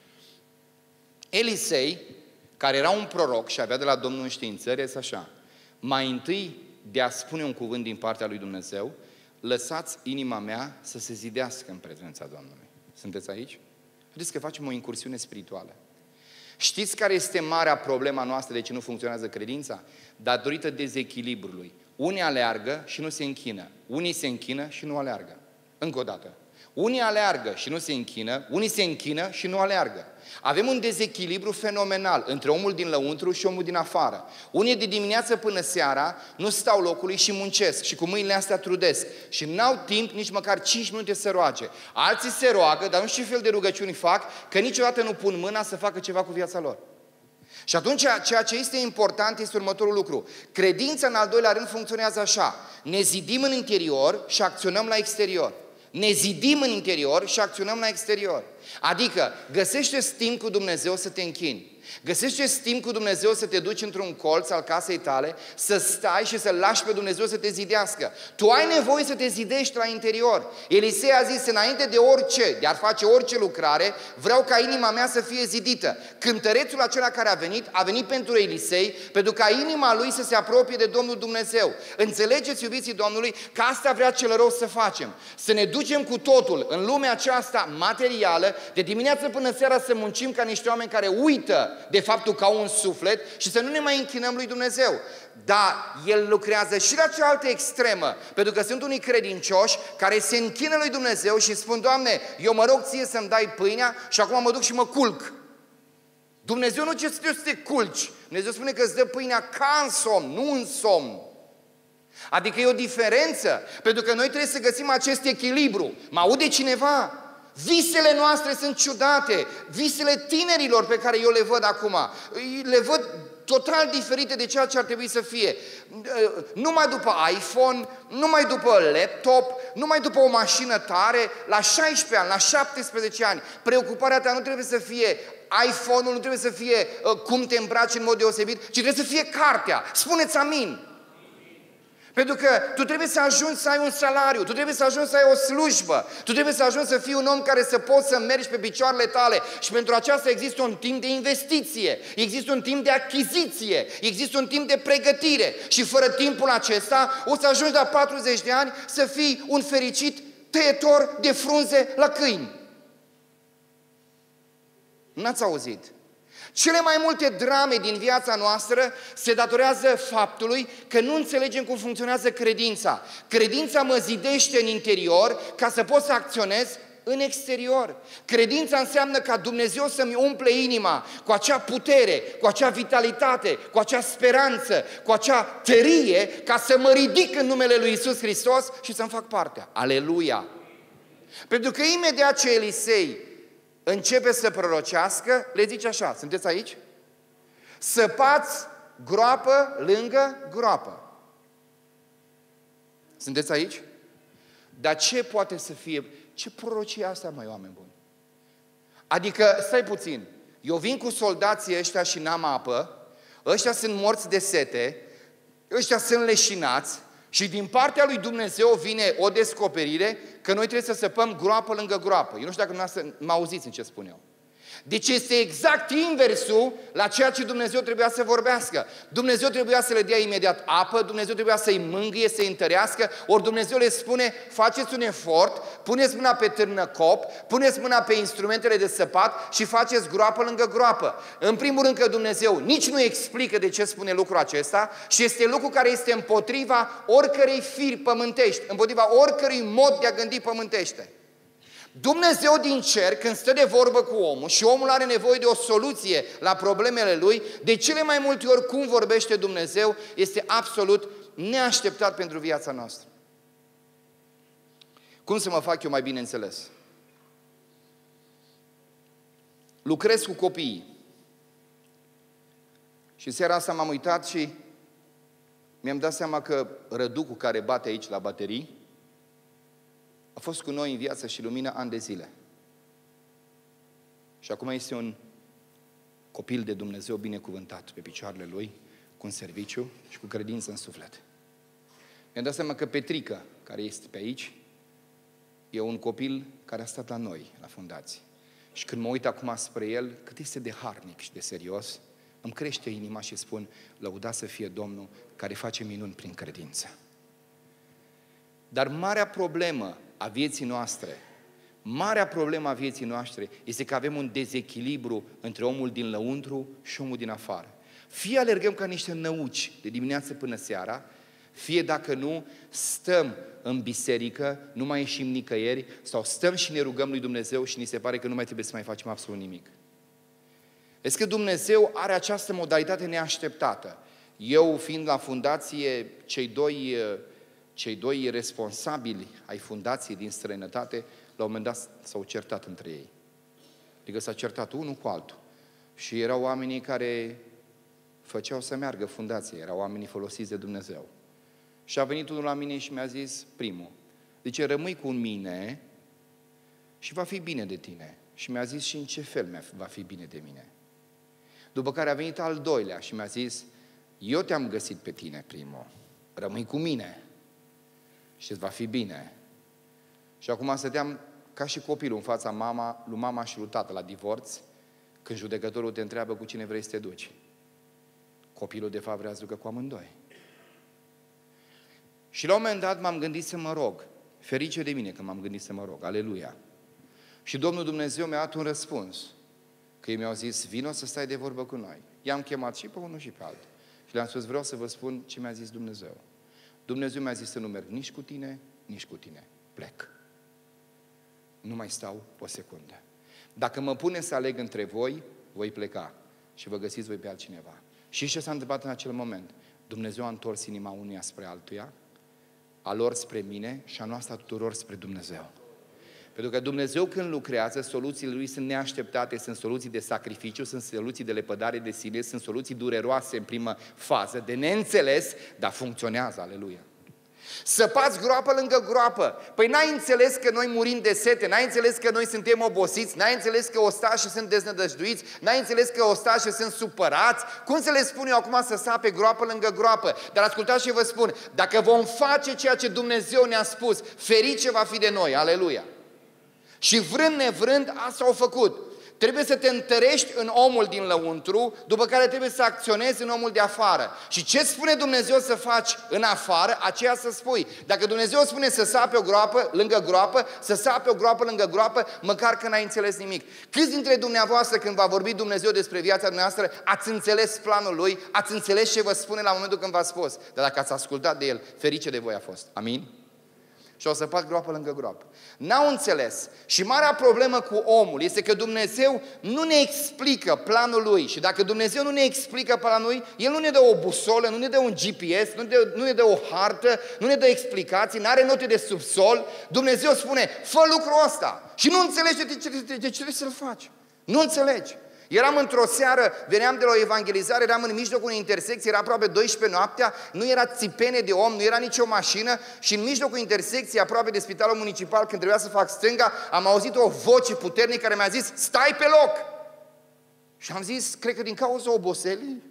Elisei, care era un proroc și avea de la Domnul înștiințări, este așa. Mai întâi de a spune un cuvânt din partea lui Dumnezeu, lăsați inima mea să se zidească în prezența Domnului. Sunteți aici? Haideți că facem o incursiune spirituală. Știți care este marea problema noastră de ce nu funcționează credința? Datorită dezechilibrului. Unii aleargă și nu se închină. Unii se închină și nu aleargă. Încă o dată. Unii aleargă și nu se închină, unii se închină și nu aleargă. Avem un dezechilibru fenomenal între omul din lăuntru și omul din afară. Unii de dimineață până seara nu stau locului și muncesc și cu mâinile astea trudesc și n-au timp nici măcar cinci minute să roage. Alții se roagă, dar nu știu ce fel de rugăciuni fac, că niciodată nu pun mâna să facă ceva cu viața lor. Și atunci ceea ce este important este următorul lucru. Credința în al doilea rând funcționează așa. Ne zidim în interior și acționăm la exterior. Ne zidim în interior și acționăm la exterior. Adică găsește-ți timp cu Dumnezeu să te închini. Găsește-ți timp cu Dumnezeu să te duci într-un colț al casei tale, să stai și să lași pe Dumnezeu să te zidească. Tu ai nevoie să te zidești la interior. Elisei a zis, înainte de orice, de a face orice lucrare, vreau ca inima mea să fie zidită. Cântărețul acela care a venit, a venit pentru Elisei, pentru ca inima lui să se apropie de Domnul Dumnezeu. Înțelegeți, iubiții Domnului, că asta vrea cel rău să facem. Să ne ducem cu totul în lumea aceasta materială, de dimineață până seara să muncim ca niște oameni care uită de faptul că au un suflet și să nu ne mai închinăm lui Dumnezeu. Dar El lucrează și la cealaltă extremă, pentru că sunt unii credincioși care se închină lui Dumnezeu și spun, Doamne, eu mă rog ție să-mi dai pâinea și acum mă duc și mă culc. Dumnezeu nu ce să te culci. Dumnezeu spune că îți dă pâinea ca în somn, nu în somn. Adică e o diferență, pentru că noi trebuie să găsim acest echilibru. Mă aude cineva? Visele noastre sunt ciudate, visele tinerilor pe care eu le văd acum, le văd total diferite de ceea ce ar trebui să fie. Numai după iPhone, numai după laptop, numai după o mașină tare, la șaisprezece ani, la șaptesprezece ani, preocuparea ta nu trebuie să fie iPhone-ul, nu trebuie să fie uh, cum te îmbraci în mod deosebit, ci trebuie să fie cartea. Spuneți amin! Pentru că tu trebuie să ajungi să ai un salariu, tu trebuie să ajungi să ai o slujbă, tu trebuie să ajungi să fii un om care să poți să mergi pe picioarele tale și pentru aceasta există un timp de investiție, există un timp de achiziție, există un timp de pregătire și fără timpul acesta o să ajungi la patruzeci de ani să fii un fericit tăietor de frunze la câini. N-ați auzit? Cele mai multe drame din viața noastră se datorează faptului că nu înțelegem cum funcționează credința. Credința mă zidește în interior ca să pot să acționez în exterior. Credința înseamnă ca Dumnezeu să-mi umple inima cu acea putere, cu acea vitalitate, cu acea speranță, cu acea tărie, ca să mă ridic în numele lui Iisus Hristos și să-mi fac partea. Aleluia! Pentru că imediat ce Elisei începe să prorocească, le zice așa, sunteți aici? Săpați groapă lângă groapă. Sunteți aici? Dar ce poate să fie? Ce prorocie asta, mai oameni buni? Adică, stai puțin, eu vin cu soldații ăștia și n-am apă, ăștia sunt morți de sete, ăștia sunt leșinați și din partea lui Dumnezeu vine o descoperire că noi trebuie să săpăm groapă lângă groapă. Eu nu știu dacă mă auziți în ce spun eu. Deci este exact inversul la ceea ce Dumnezeu trebuia să vorbească. Dumnezeu trebuia să le dea imediat apă, Dumnezeu trebuia să-i mângâie, să-i întărească, ori Dumnezeu le spune, faceți un efort, puneți mâna pe târnăcop, puneți mâna pe instrumentele de săpat și faceți groapă lângă groapă. În primul rând că Dumnezeu nici nu explică de ce spune lucrul acesta și este lucru care este împotriva oricărei firi pământești, împotriva oricărui mod de a gândi pământește. Dumnezeu din cer, când stă de vorbă cu omul și omul are nevoie de o soluție la problemele lui, de cele mai multe ori cum vorbește Dumnezeu este absolut neașteptat pentru viața noastră. Cum să mă fac eu mai bine înțeles? Lucrez cu copiii. Și seara asta m-am uitat și mi-am dat seama că răducul care bate aici la baterii a fost cu noi în Viață și Lumină ani de zile. Și acum este un copil de Dumnezeu binecuvântat pe picioarele lui, cu un serviciu și cu credință în suflet. Mi-am dat seama că Petrica, care este pe aici, e un copil care a stat la noi, la fundație. Și când mă uit acum spre el, cât este de harnic și de serios, îmi crește inima și spun, lăudat să fie Domnul care face minuni prin credință. Dar marea problemă a vieții noastre, Marea problemă a vieții noastre este că avem un dezechilibru între omul din lăuntru și omul din afară. Fie alergăm ca niște năuci de dimineață până seara, fie dacă nu, stăm în biserică, nu mai ieșim nicăieri, sau stăm și ne rugăm lui Dumnezeu și ni se pare că nu mai trebuie să mai facem absolut nimic. Vezi că Dumnezeu are această modalitate neașteptată. Eu, fiind la fundație, cei doi, cei doi responsabili ai fundației din străinătate, la un moment dat s-au certat între ei. Adică s-a certat unul cu altul. Și erau oamenii care făceau să meargă fundația, erau oamenii folosiți de Dumnezeu. Și a venit unul la mine și mi-a zis, primul, zice, rămâi cu mine și va fi bine de tine. Și mi-a zis și în ce fel va fi bine de mine. După care a venit al doilea și mi-a zis, eu te-am găsit pe tine, primul, rămâi cu mine și îți va fi bine. Și acum stăteam ca și copilul în fața mama, lui mama și lui tată la divorț, când judecătorul te întreabă cu cine vrei să te duci. Copilul de fapt vrea să ducă cu amândoi. Și la un moment dat m-am gândit să mă rog. Ferice de mine că m-am gândit să mă rog. Aleluia! Și Domnul Dumnezeu mi-a dat un răspuns. Că ei mi-au zis, vino să stai de vorbă cu noi. I-am chemat și pe unul și pe altul. Și le-am spus, vreau să vă spun ce mi-a zis Dumnezeu. Dumnezeu mi-a zis să nu merg nici cu tine, nici cu tine. Plec. Nu mai stau o secundă. Dacă mă pune să aleg între voi, voi pleca. Și vă găsiți voi pe altcineva. Și ce s-a întâmplat în acel moment? Dumnezeu a întors inima unuia spre altuia, a lor spre mine și a noastră tuturor spre Dumnezeu. Pentru că Dumnezeu când lucrează, soluțiile Lui sunt neașteptate, sunt soluții de sacrificiu, sunt soluții de lepădare de sine, sunt soluții dureroase în primă fază, de neînțeles, dar funcționează, aleluia. Săpați groapă lângă groapă. Păi n-ai înțeles că noi murim de sete, n-ai înțeles că noi suntem obosiți, n-ai înțeles că ostașii sunt deznădăjduiți, n-ai înțeles că ostașii sunt supărați. Cum să le spun eu acum să sape groapă lângă groapă? Dar ascultați și vă spun, dacă vom face ceea ce Dumnezeu ne-a spus, ferice va fi de noi, aleluia. Și vrând nevrând, asta au făcut. Trebuie să te întărești în omul din lăuntru, după care trebuie să acționezi în omul de afară. Și ce spune Dumnezeu să faci în afară, aceea să spui. Dacă Dumnezeu spune să sape o groapă lângă groapă, să sape o groapă lângă groapă, măcar că n-ai înțeles nimic. Câți dintre dumneavoastră, când va vorbi Dumnezeu despre viața noastră, ați înțeles planul Lui, ați înțeles ce vă spune la momentul când v-a spus. Dar dacă ați ascultat de El, ferice de voi a fost. Amin? Și au săpat groapă lângă groapă. N-au înțeles. Și marea problemă cu omul este că Dumnezeu nu ne explică planul Lui. Și dacă Dumnezeu nu ne explică planul Lui, El nu ne dă o busolă, nu ne dă un G P S, nu ne dă, nu ne dă o hartă, nu ne dă explicații, nu are note de subsol. Dumnezeu spune, fă lucrul ăsta. Și nu înțelegi de ce, de ce trebuie să-l faci. Nu înțelegi. Eram într-o seară, veneam de la o evangelizare, eram în mijlocul unei intersecții, era aproape douăsprezece noaptea, nu era țipene de om, nu era nicio mașină și în mijlocul intersecției, aproape de spitalul municipal, când trebuia să fac stânga, am auzit o voce puternică care mi-a zis, stai pe loc! Și am zis, cred că din cauza oboselii,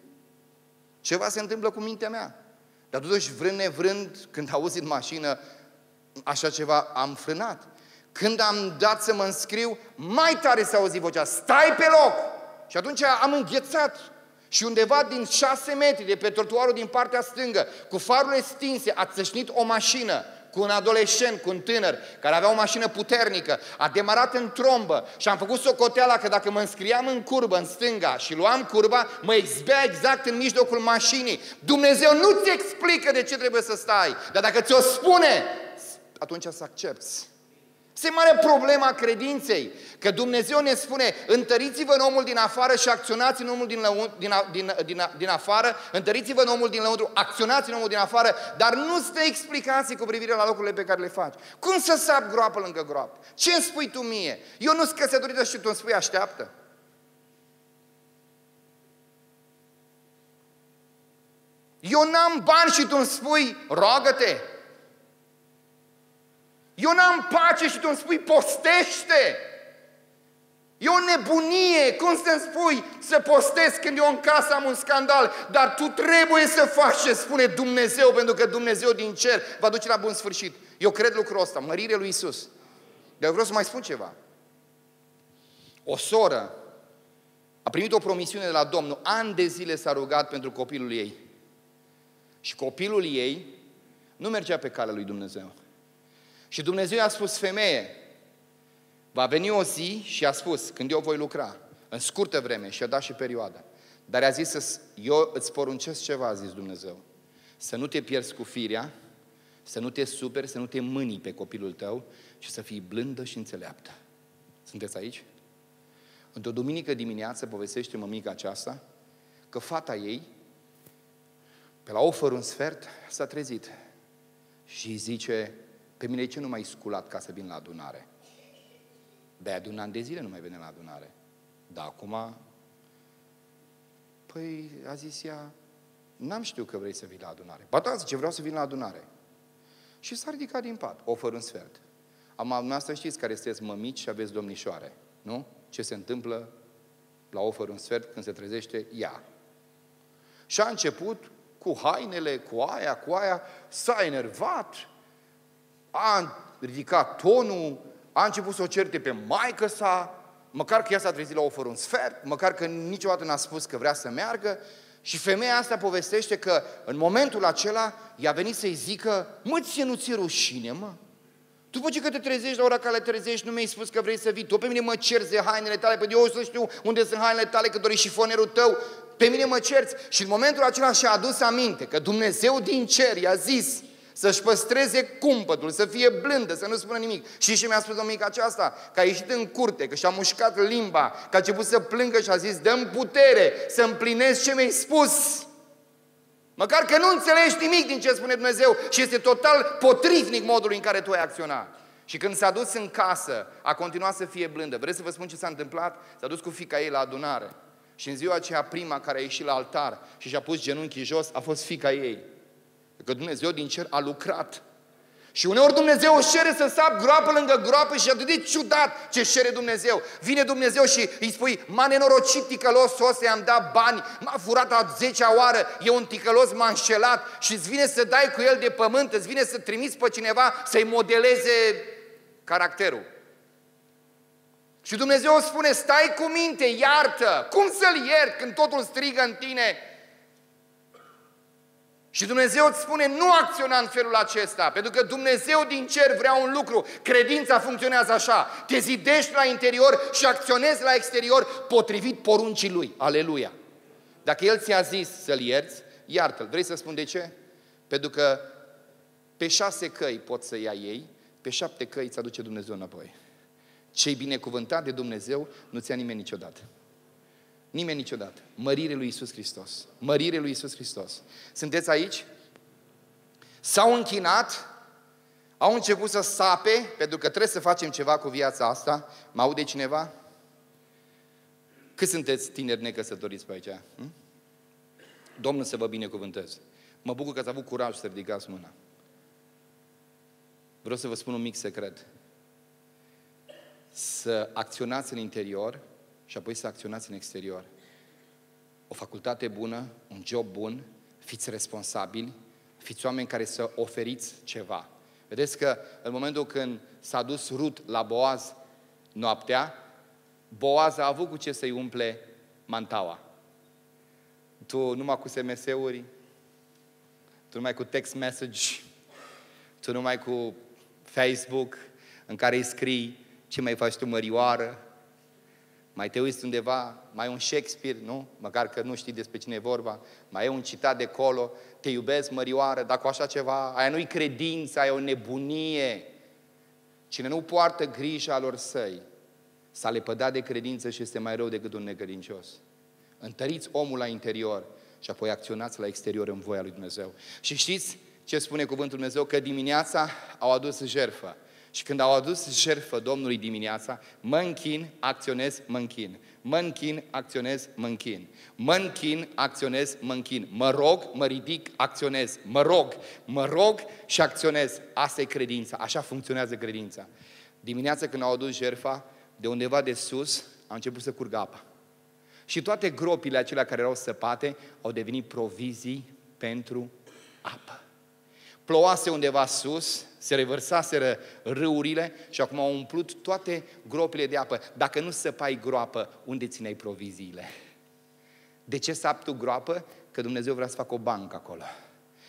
ceva se întâmplă cu mintea mea. Dar totuși, vrând nevrând, când auzi în mașină așa ceva, am frânat. Când am dat să mă înscriu, mai tare s-a auzit vocea, stai pe loc! Și atunci am înghețat și undeva din șase metri de pe trotuarul din partea stângă, cu farurile stinse, a țâșnit o mașină cu un adolescent, cu un tânăr, care avea o mașină puternică, a demarat în trombă și am făcut socoteala că dacă mă înscriam în curbă, în stânga și luam curba, mă exbea exact în mijlocul mașinii. Dumnezeu nu-ți explică de ce trebuie să stai, dar dacă ți-o spune, atunci să accepti. Este mare problema credinței, că Dumnezeu ne spune, întăriți-vă în omul din afară și acționați în omul din, lăuntru, din, din, din, din afară, întăriți-vă în omul din lăuntru, acționați în omul din afară, dar nu stă explicații cu privire la locurile pe care le faci. Cum să sap groapă lângă groapă? Ce îmi spui tu mie? Eu nu sunt căsătorită și tu îmi spui așteaptă. Eu n-am bani și tu îmi spui roagă-te. Eu n-am pace și tu îmi spui postește. E o nebunie. Cum să-mi spui să postez când eu în casă am un scandal? Dar tu trebuie să faci ce spune Dumnezeu, pentru că Dumnezeu din cer va duce la bun sfârșit. Eu cred lucrul ăsta, mărire lui Iisus. Dar vreau să mai spun ceva. O soră a primit o promisiune de la Domnul. Ani de zile s-a rugat pentru copilul ei. Și copilul ei nu mergea pe calea lui Dumnezeu. Și Dumnezeu i-a spus, femeie, Va veni o zi și a spus, când eu voi lucra, în scurtă vreme, și a dat și perioada, dar a zis, să, eu îți poruncesc ceva, a zis Dumnezeu, să nu te pierzi cu firea, să nu te superi, să nu te mânii pe copilul tău și să fii blândă și înțeleaptă. Sunteți aici? Într-o duminică dimineață povestește mămica aceasta că fata ei, pe la o fără un sfert, s-a trezit și zice, pe mine ce nu m-ai sculat ca să vin la adunare? De-aia de un an de zile nu mai vine la adunare. Dar acum, păi, a zis ea, n-am știut că vrei să vii la adunare. Ba da, zice, vreau să vin la adunare. Și s-a ridicat din pat, o fără un sfert. Am, dumneavoastră știți care sunteți mămici și aveți domnișoare, nu? Ce se întâmplă la o fără un sfert când se trezește ea. Și a început cu hainele, cu aia, cu aia, s-a enervat, a ridicat tonul, a început să o certe pe maică sa, măcar că ea s-a trezit la o fără un sfert, măcar că niciodată n-a spus că vrea să meargă. Și femeia asta povestește că în momentul acela i-a venit să-i zică, mă, ție nu ți-e rușine, mă? După ce că te trezești la ora care le trezești, nu mi-ai spus că vrei să vii. Tu pe mine mă cerți de hainele tale, păi eu o să știu unde sunt hainele tale, că dorești șifonierul tău. Pe mine mă cerți. Și în momentul acela și-a adus aminte că Dumnezeu din cer i-a zis să-și păstreze cumpătul, să fie blândă, să nu spună nimic. Și ce mi-a spus domnică aceasta? Că a ieșit în curte, că și-a mușcat limba, că a început să plângă și a zis, dă-mi putere să împlinesc ce mi-ai spus. Măcar că nu înțelegi nimic din ce spune Dumnezeu și este total potrivnic modul în care tu ai acționat. Și când s-a dus în casă, a continuat să fie blândă. Vreți să vă spun ce s-a întâmplat? S-a dus cu fiica ei la adunare. Și în ziua aceea prima care a ieșit la altar și și-a pus genunchii jos a fost fiica ei. Că Dumnezeu din cer a lucrat. Și uneori Dumnezeu își cere să sap groapă lângă groapă și atât de ciudat ce cere Dumnezeu. Vine Dumnezeu și îi spui, m-a nenorocit ticălosul ăsta, i-am dat bani, m-a furat a zecea oară, e un ticălos, m-a înșelat și îți vine să dai cu el de pământ, îți vine să trimiți pe cineva să-i modeleze caracterul. Și Dumnezeu îți spune, stai cu minte, iartă. Cum să-l iert când totul strigă în tine? Și Dumnezeu îți spune, nu acționa în felul acesta, pentru că Dumnezeu din cer vrea un lucru. Credința funcționează așa. Te zidești la interior și acționezi la exterior potrivit poruncii Lui. Aleluia! Dacă El ți-a zis să-L ierți, iartă-L. Vrei să spun de ce? Pentru că pe șase căi poți să ia ei, pe șapte căi îți aduce Dumnezeu înapoi. Ce-i binecuvântat de Dumnezeu nu ți-a nimeni niciodată. Nimeni niciodată. Mărire lui Iisus Hristos. Mărire lui Iisus Hristos. Sunteți aici? S-au închinat, au început să sape, pentru că trebuie să facem ceva cu viața asta. Mă aude cineva? Cât sunteți tineri necăsătoriți pe aici? Hm? Domnul să vă binecuvânteze. Mă bucur că ați avut curaj să ridicați mâna. Vreau să vă spun un mic secret. Să acționați în interior și apoi să acționați în exterior. O facultate bună, un job bun, fiți responsabili, fiți oameni care să oferiți ceva. Vedeți că în momentul când s-a dus Rut la Boaz noaptea, Boaz a avut cu ce să-i umple mantaua. Tu numai cu S M S-uri, tu numai cu text message, tu numai cu Facebook, în care îi scrii ce mai faci tu, mărioară, mai te uiți undeva, mai e un Shakespeare, nu? Măcar că nu știi despre cine e vorba, mai e un citat de colo, te iubesc, mărioară, dacă așa ceva, aia nu-i credință, aia e o nebunie. Cine nu poartă grija lor săi, s-a lepădat de credință și este mai rău decât un necredincios. Întăriți omul la interior și apoi acționați la exterior în voia lui Dumnezeu. Și știți ce spune cuvântul Dumnezeu? Că dimineața au adus jertfă. Și când au adus jertfă Domnului dimineața, mă închin, acționez, mă închin. Mă închin, acționez, mă închin. Mă închin, acționez, mă închin. Mă rog, mă ridic, acționez. Mă rog, mă rog și acționez. Asta e credința. Așa funcționează credința. Dimineața când au adus jertfa, de undeva de sus, a început să curgă apa. Și toate gropile acelea care erau săpate au devenit provizii pentru apă. Plouase undeva sus, se revărsaseră râurile și acum au umplut toate gropile de apă. Dacă nu săpai groapă, unde țineai proviziile? De ce sapi tu groapă? Că Dumnezeu vrea să facă o bancă acolo.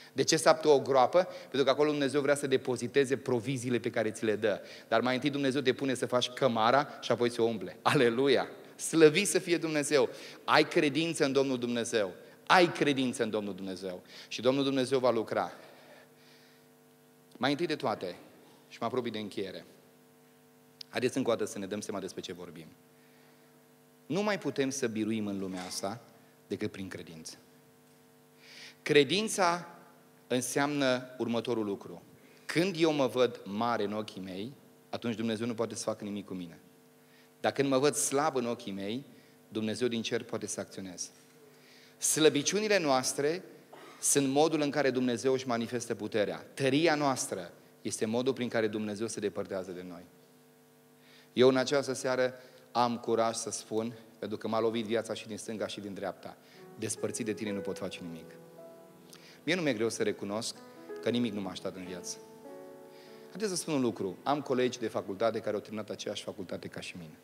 De ce saptă o groapă? Pentru că acolo Dumnezeu vrea să depoziteze proviziile pe care ți le dă. Dar mai întâi Dumnezeu te pune să faci cămara și apoi să o umple. Aleluia! Slăvit să fie Dumnezeu! Ai credință în Domnul Dumnezeu. Ai credință în Domnul Dumnezeu. Și Domnul Dumnezeu va lucra. Mai întâi de toate, și mă apropii de încheiere, haideți încă o dată să ne dăm seama despre ce vorbim. Nu mai putem să biruim în lumea asta decât prin credință. Credința înseamnă următorul lucru. Când eu mă văd mare în ochii mei, atunci Dumnezeu nu poate să facă nimic cu mine. Dar când mă văd slab în ochii mei, Dumnezeu din cer poate să acționeze. Slăbiciunile noastre sunt modul în care Dumnezeu își manifestă puterea. Tăria noastră este modul prin care Dumnezeu se depărtează de noi. Eu în această seară am curaj să spun, pentru că m-a lovit viața și din stânga și din dreapta, despărțit de tine nu pot face nimic. Mie nu mi-e greu să recunosc că nimic nu m-a așteptat în viață. Haideți să spun un lucru. Am colegi de facultate care au terminat aceeași facultate ca și mine.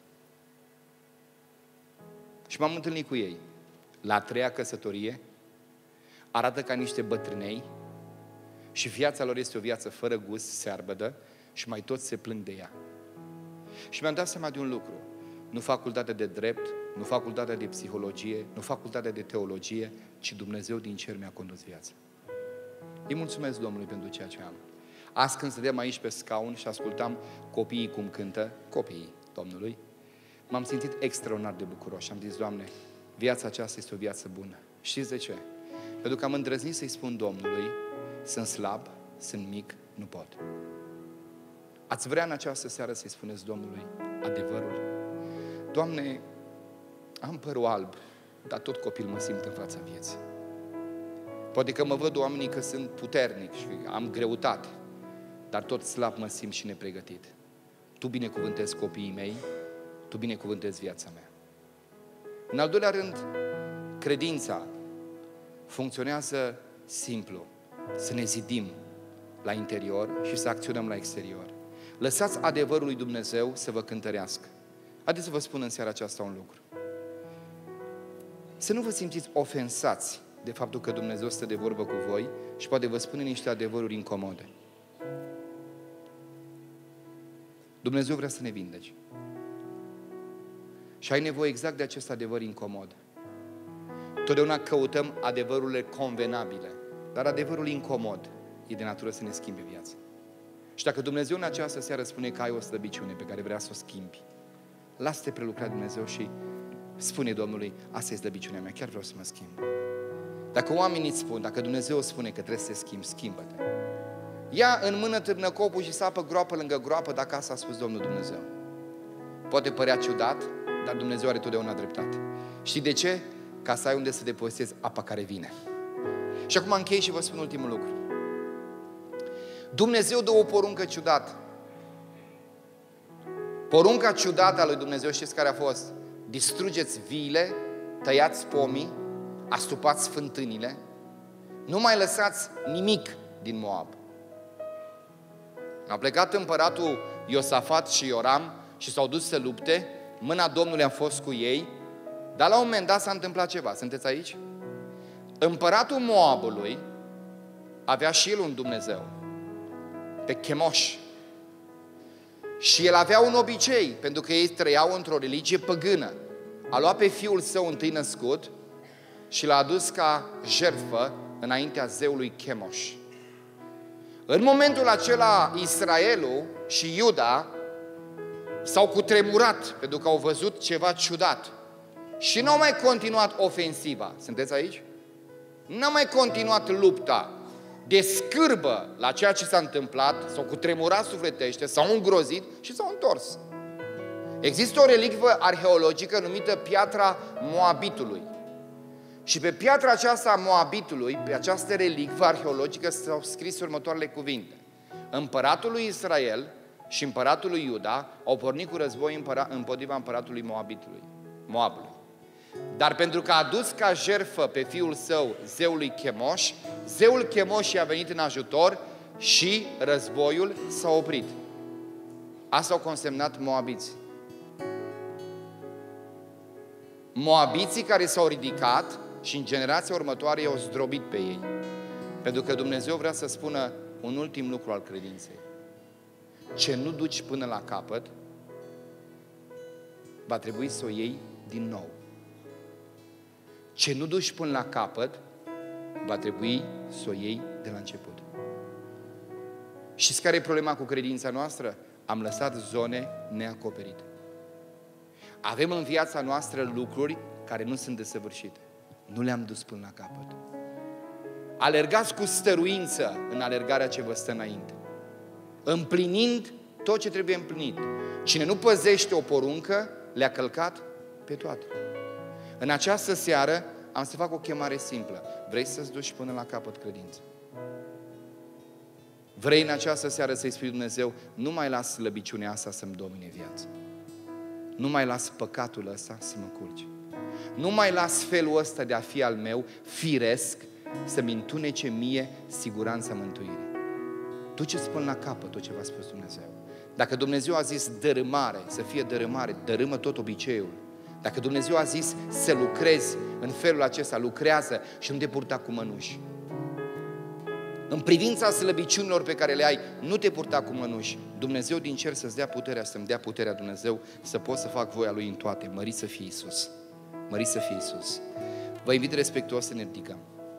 Și m-am întâlnit cu ei. La a treia căsătorie, arată ca niște bătrânei și viața lor este o viață fără gust, searbădă și mai toți se plâng de ea. Și mi-am dat seama de un lucru. Nu facultatea de drept, nu facultatea de psihologie, nu facultatea de teologie, ci Dumnezeu din cer mi-a condus viața. Îi mulțumesc Domnului pentru ceea ce am. Azi când stăteam aici pe scaun și ascultam copiii cum cântă, copiii Domnului, m-am simțit extraordinar de bucuros și am zis, Doamne, viața aceasta este o viață bună. Știți de ce? Pentru că am îndrăznit să-i spun Domnului, sunt slab, sunt mic, nu pot. Ați vrea în această seară să-i spuneți Domnului adevărul? Doamne, am părul alb, dar tot copil mă simt în fața vieții. Poate că mă văd oamenii că sunt puternic și am greutate, dar tot slab mă simt și nepregătit. Tu binecuvântezi copiii mei, Tu binecuvântezi viața mea. În al doilea rând, credința funcționează simplu. Să ne zidim la interior și să acționăm la exterior. Lăsați adevărul lui Dumnezeu să vă cântărească. Haideți să vă spun în seara aceasta un lucru. Să nu vă simțiți ofensați de faptul că Dumnezeu stă de vorbă cu voi și poate vă spune niște adevăruri incomode. Dumnezeu vrea să ne vindeci. Și ai nevoie exact de acest adevăr incomod. Totdeauna căutăm adevărurile convenabile, dar adevărul incomod e de natură să ne schimbe viața. Și dacă Dumnezeu în această seară spune că ai o slăbiciune pe care vrea să o schimbi, lasă-te prelucra Dumnezeu și spune Domnului, asta e slăbiciunea mea, chiar vreau să mă schimb. Dacă oamenii îți spun, dacă Dumnezeu spune că trebuie să te schimbi, schimbă-te. Ia în mână târnăcopul și sapă groapă lângă groapă, dacă asta a spus Domnul Dumnezeu. Poate părea ciudat, dar Dumnezeu are totdeauna dreptate. Știi de ce? Ca să ai unde să depozitezi apa care vine. Și acum închei și vă spun ultimul lucru. Dumnezeu dă o poruncă ciudată. Porunca ciudată a lui Dumnezeu, știți care a fost? Distrugeți viile, tăiați pomii, astupați fântânile, nu mai lăsați nimic din Moab. A plecat împăratul Iosafat și Ioram și s-au dus să lupte, mâna Domnului a fost cu ei, dar la un moment dat s-a întâmplat ceva. Sunteți aici? Împăratul Moabului avea și el un Dumnezeu, pe Chemoș. Și el avea un obicei, pentru că ei trăiau într-o religie păgână. A luat pe fiul său întâi născut și l-a adus ca jertfă înaintea zeului Chemoș. În momentul acela, Israelul și Iuda s-au cutremurat pentru că au văzut ceva ciudat. Și n-au mai continuat ofensiva. Sunteți aici? N-a mai continuat lupta de scârbă la ceea ce s-a întâmplat, s-au cutremurat sufletește, s-au îngrozit și s-au întors. Există o relicvă arheologică numită Piatra Moabitului. Și pe piatra aceasta a Moabitului, pe această relicvă arheologică, s-au scris următoarele cuvinte. Împăratul lui Israel și împăratul lui Iuda au pornit cu război împotriva împăratului Moabitului, Moabului. Dar pentru că a adus ca jertfă pe fiul său zeului Chemoș, zeul Chemoș i-a venit în ajutor și războiul s-a oprit. Asta au consemnat moabiții. Moabiții care s-au ridicat și în generația următoare i-au zdrobit pe ei. Pentru că Dumnezeu vrea să spună un ultim lucru al credinței. Ce nu duci până la capăt, va trebui să o iei din nou. Ce nu duci până la capăt, va trebui să o iei de la început. Știți care e problema cu credința noastră? Am lăsat zone neacoperite. Avem în viața noastră lucruri care nu sunt desăvârșite. Nu le-am dus până la capăt. Alergați cu stăruință în alergarea ce vă stă înainte, împlinind tot ce trebuie împlinit. Cine nu păzește o poruncă, le-a călcat pe toate. În această seară am să fac o chemare simplă. Vrei să-ți duci până la capăt credința? Vrei în această seară să-i spui Dumnezeu, nu mai las slăbiciunea asta să-mi domine viața. Nu mai las păcatul ăsta să mă culce. Nu mai las felul ăsta de a fi al meu, firesc, să-mi întunece mie siguranța mântuirii. Duceți până la capăt tot ce v-a spus Dumnezeu. Dacă Dumnezeu a zis dărâmare, să fie dărâmare, dărâmă tot obiceiul. Dacă Dumnezeu a zis să lucrezi în felul acesta, lucrează și nu te purta cu mănuși. În privința slăbiciunilor pe care le ai, nu te purta cu mănuși. Dumnezeu din cer să-ți dea puterea, să-mi dea puterea Dumnezeu să pot să fac voia Lui în toate. Mărit să fie Iisus. Mărit să fie Iisus. Vă invit respectuos să ne ridicăm.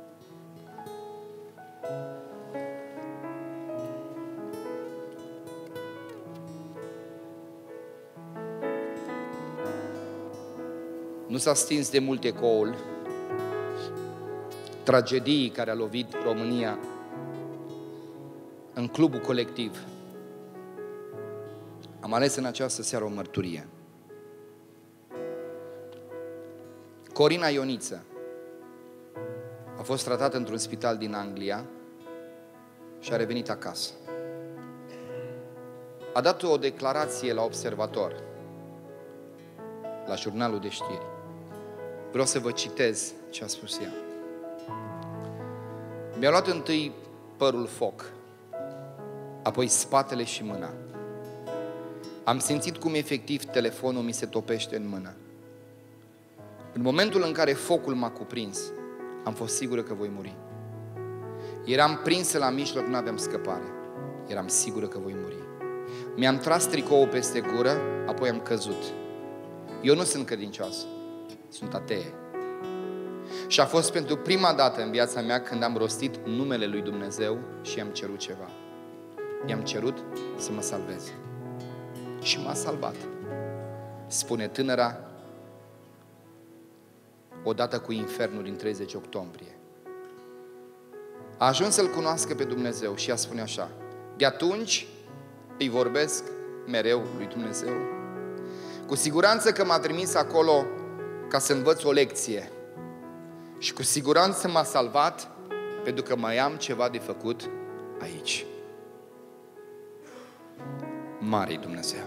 Nu s-a stins de mult ecoul tragediei care a lovit România în clubul colectiv. Am ales în această seară o mărturie. Corina Ioniță a fost tratată într-un spital din Anglia și a revenit acasă. A dat o declarație la Observator, la jurnalul de știri. Vreau să vă citez ce a spus ea. Mi-a luat întâi părul foc, apoi spatele și mâna. Am simțit cum efectiv telefonul mi se topește în mână. În momentul în care focul m-a cuprins, am fost sigură că voi muri. Eram prinsă la mijloc, nu aveam scăpare. Eram sigură că voi muri. Mi-am tras tricoul peste gură, apoi am căzut. Eu nu sunt credincioasă, sunt atee. Și a fost pentru prima dată în viața mea când am rostit numele lui Dumnezeu și i-am cerut ceva. I-am cerut să mă salveze. Și m-a salvat. Spune tânăra, odată cu infernul din treizeci octombrie. A ajuns să-L cunoască pe Dumnezeu și ea spune așa: de atunci îi vorbesc mereu lui Dumnezeu. Cu siguranță că m-a trimis acolo ca să învăț o lecție. Și cu siguranță m-a salvat pentru că mai am ceva de făcut aici. Mare-i Dumnezeu.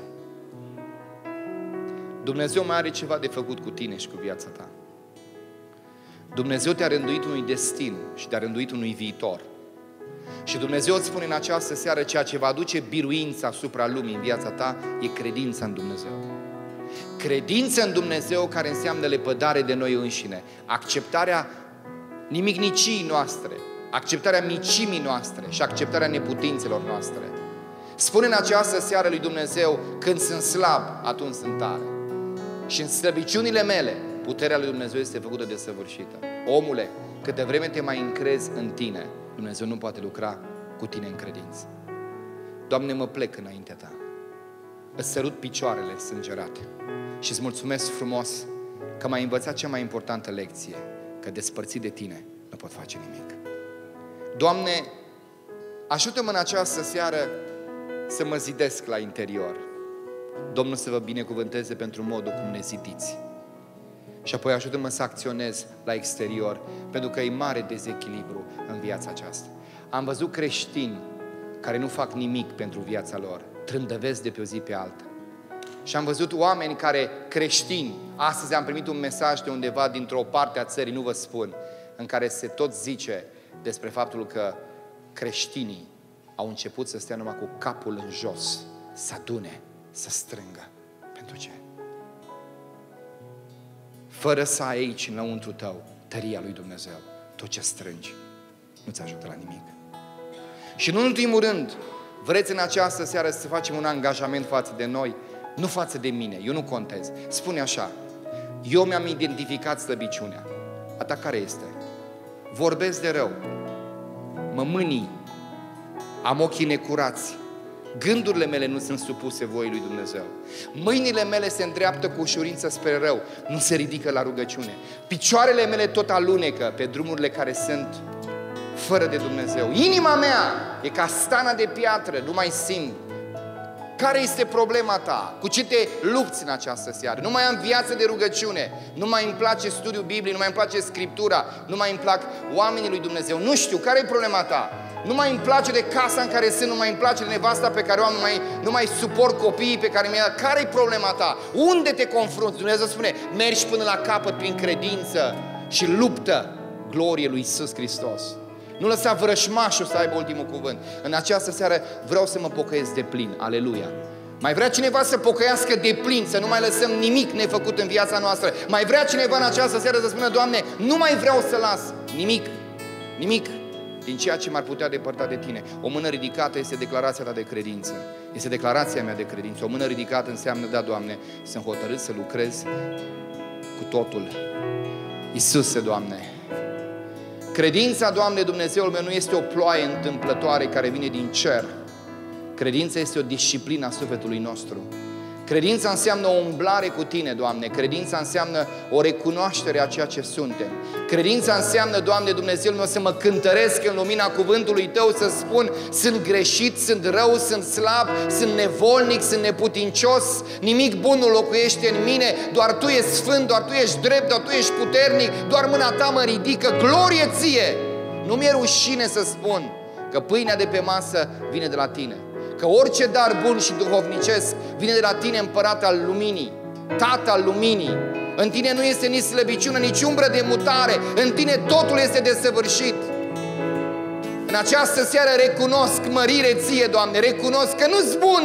Dumnezeu mai are ceva de făcut cu tine și cu viața ta. Dumnezeu te-a rânduit unui destin și te-a rânduit unui viitor. Și Dumnezeu îți spune în această seară, ceea ce va aduce biruința asupra lumii în viața ta e credința în Dumnezeu. Credință în Dumnezeu care înseamnă lepădare de noi înșine, acceptarea nimicnicii noastre, acceptarea micimii noastre și acceptarea neputințelor noastre. Spune în această seară lui Dumnezeu, când sunt slab, atunci sunt tare. Și în slăbiciunile mele, puterea lui Dumnezeu este făcută desăvârșită. Omule, câte vreme te mai încrezi în tine, Dumnezeu nu poate lucra cu tine în credință. Doamne, mă plec înaintea ta. Îți sărut picioarele sângerate și îți mulțumesc frumos că m-ai învățat cea mai importantă lecție, că despărțit de tine nu pot face nimic. Doamne, ajută-mă în această seară să mă zidesc la interior. Domnul să vă binecuvânteze pentru modul cum ne zidiți. Și apoi ajută-mă să acționez la exterior, pentru că e mare dezechilibru în viața aceasta. Am văzut creștini care nu fac nimic pentru viața lor, trândăvesc de pe o zi pe alta. Și am văzut oameni care, creștini, astăzi am primit un mesaj de undeva dintr-o parte a țării, nu vă spun, în care se tot zice despre faptul că creștinii au început să stea numai cu capul în jos, să adune, să strângă. Pentru ce? Fără să ai aici înăuntru tău tăria lui Dumnezeu, tot ce strângi nu-ți ajută la nimic. Și în ultimul rând, vreți în această seară să facem un angajament față de noi, nu față de mine, eu nu contez. Spune așa: eu mi-am identificat slăbiciunea. A ta care este? Vorbesc de rău, mă mânii, am ochii necurați, gândurile mele nu sunt supuse voii lui Dumnezeu, mâinile mele se îndreaptă cu ușurință spre rău, nu se ridică la rugăciune, picioarele mele tot alunecă pe drumurile care sunt fără de Dumnezeu. Inima mea e ca stana de piatră, nu mai simt. Care este problema ta? Cu ce te lupți în această seară? Nu mai am viață de rugăciune, nu mai îmi place studiul Bibliei, nu mai îmi place Scriptura, nu mai îmi plac oamenii lui Dumnezeu. Nu știu, care e problema ta? Nu mai îmi place de casa în care sunt, nu mai îmi place de nevasta pe care o am, nu mai, nu mai suport copiii pe care mi-a dat. Care e problema ta? Unde te confrunți? Dumnezeu spune: mergi până la capăt prin credință și luptă glorie lui Iisus Hristos. Nu lăsa vrășmașul să aibă ultimul cuvânt. În această seară vreau să mă pocăiesc de plin. Aleluia! Mai vrea cineva să pocăiască de plin, să nu mai lăsăm nimic nefăcut în viața noastră? Mai vrea cineva în această seară să spună: Doamne, nu mai vreau să las nimic, nimic din ceea ce m-ar putea depărta de Tine? O mână ridicată este declarația ta de credință. Este declarația mea de credință. O mână ridicată înseamnă: da, Doamne, sunt hotărât să lucrez cu totul. Iisuse, Doamne, credința, Doamne Dumnezeul meu, nu este o ploaie întâmplătoare care vine din cer. Credința este o disciplină a sufletului nostru. Credința înseamnă o umblare cu Tine, Doamne. Credința înseamnă o recunoaștere a ceea ce suntem. Credința înseamnă, Doamne Dumnezeul meu, să mă cântăresc în lumina cuvântului Tău, să spun: sunt greșit, sunt rău, sunt slab, sunt nevolnic, sunt neputincios, nimic bun nu locuiește în mine, doar Tu ești sfânt, doar Tu ești drept, doar Tu ești puternic, doar mâna Ta mă ridică, glorie Ție! Nu mi-e rușine să spun că pâinea de pe masă vine de la Tine, că orice dar bun și duhovnicesc vine de la Tine, Împărat al luminii, Tată al luminii. În Tine nu este nici slăbiciune, nici umbră de mutare. În Tine totul este desăvârșit. În această seară recunosc mărire Ție, Doamne, recunosc că nu-s bun.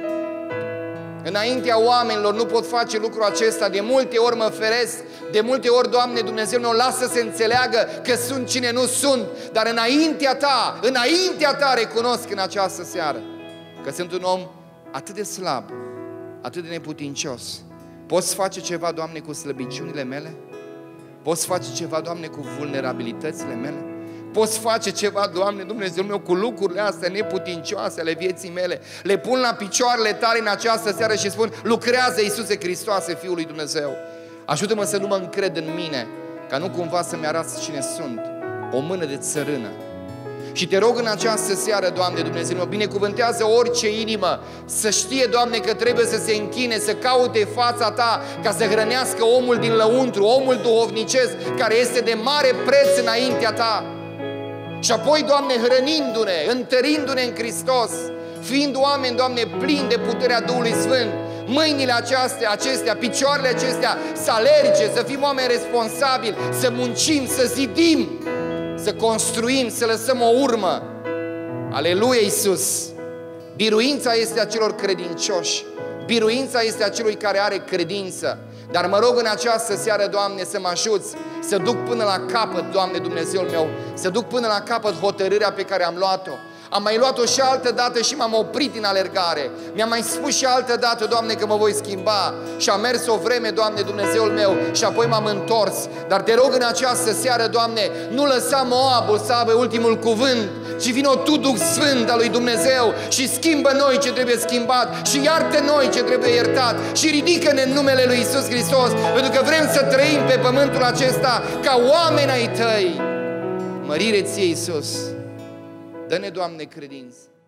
Înaintea oamenilor nu pot face lucrul acesta. De multe ori mă feresc, de multe ori, Doamne Dumnezeu meu, lasă să înțeleagă că sunt cine nu sunt. Dar înaintea Ta, înaintea Ta recunosc în această seară că sunt un om atât de slab, atât de neputincios. Poți face ceva, Doamne, cu slăbiciunile mele? Poți face ceva, Doamne, cu vulnerabilitățile mele? Poți face ceva, Doamne Dumnezeu meu, cu lucrurile astea neputincioase ale vieții mele? Le pun la picioarele Tale în această seară și spun: lucrează, Iisuse Hristoase, Fiul lui Dumnezeu. Ajută-mă să nu mă încred în mine, ca nu cumva să-mi arăți cine sunt, o mână de țărână. Și Te rog în această seară, Doamne Dumnezeu meu, binecuvântează orice inimă să știe, Doamne, că trebuie să se închine, să caute fața Ta, ca să hrănească omul din lăuntru, omul duhovnicesc, care este de mare preț înaintea Ta. Și apoi, Doamne, hrănindu-ne, întărindu-ne în Hristos, fiind oameni, Doamne, plini de puterea Duhului Sfânt, mâinile acestea, acestea, picioarele acestea să alerge, să fim oameni responsabili, să muncim, să zidim, să construim, să lăsăm o urmă. Aleluia, Iisus! Biruința este a celor credincioși, biruința este a celui care are credință. Dar mă rog în această seară, Doamne, să mă ajuți să duc până la capăt, Doamne Dumnezeul meu, să duc până la capăt hotărârea pe care am luat-o. Am mai luat-o și altă dată și m-am oprit în alergare. Mi-am mai spus și altă dată, Doamne, că mă voi schimba. Și am mers o vreme, Doamne Dumnezeul meu, și apoi m-am întors. Dar Te rog în această seară, Doamne, nu lăsa Moabul să aibă ultimul cuvânt, ci vino Tu, Duh Sfânt al lui Dumnezeu, și schimbă noi ce trebuie schimbat și iartă noi ce trebuie iertat și ridică-ne în numele lui Iisus Hristos, pentru că vrem să trăim pe pământul acesta ca oameni ai Tăi. Mărire Ție, Iisus! Dă-ne, Doamne, credință!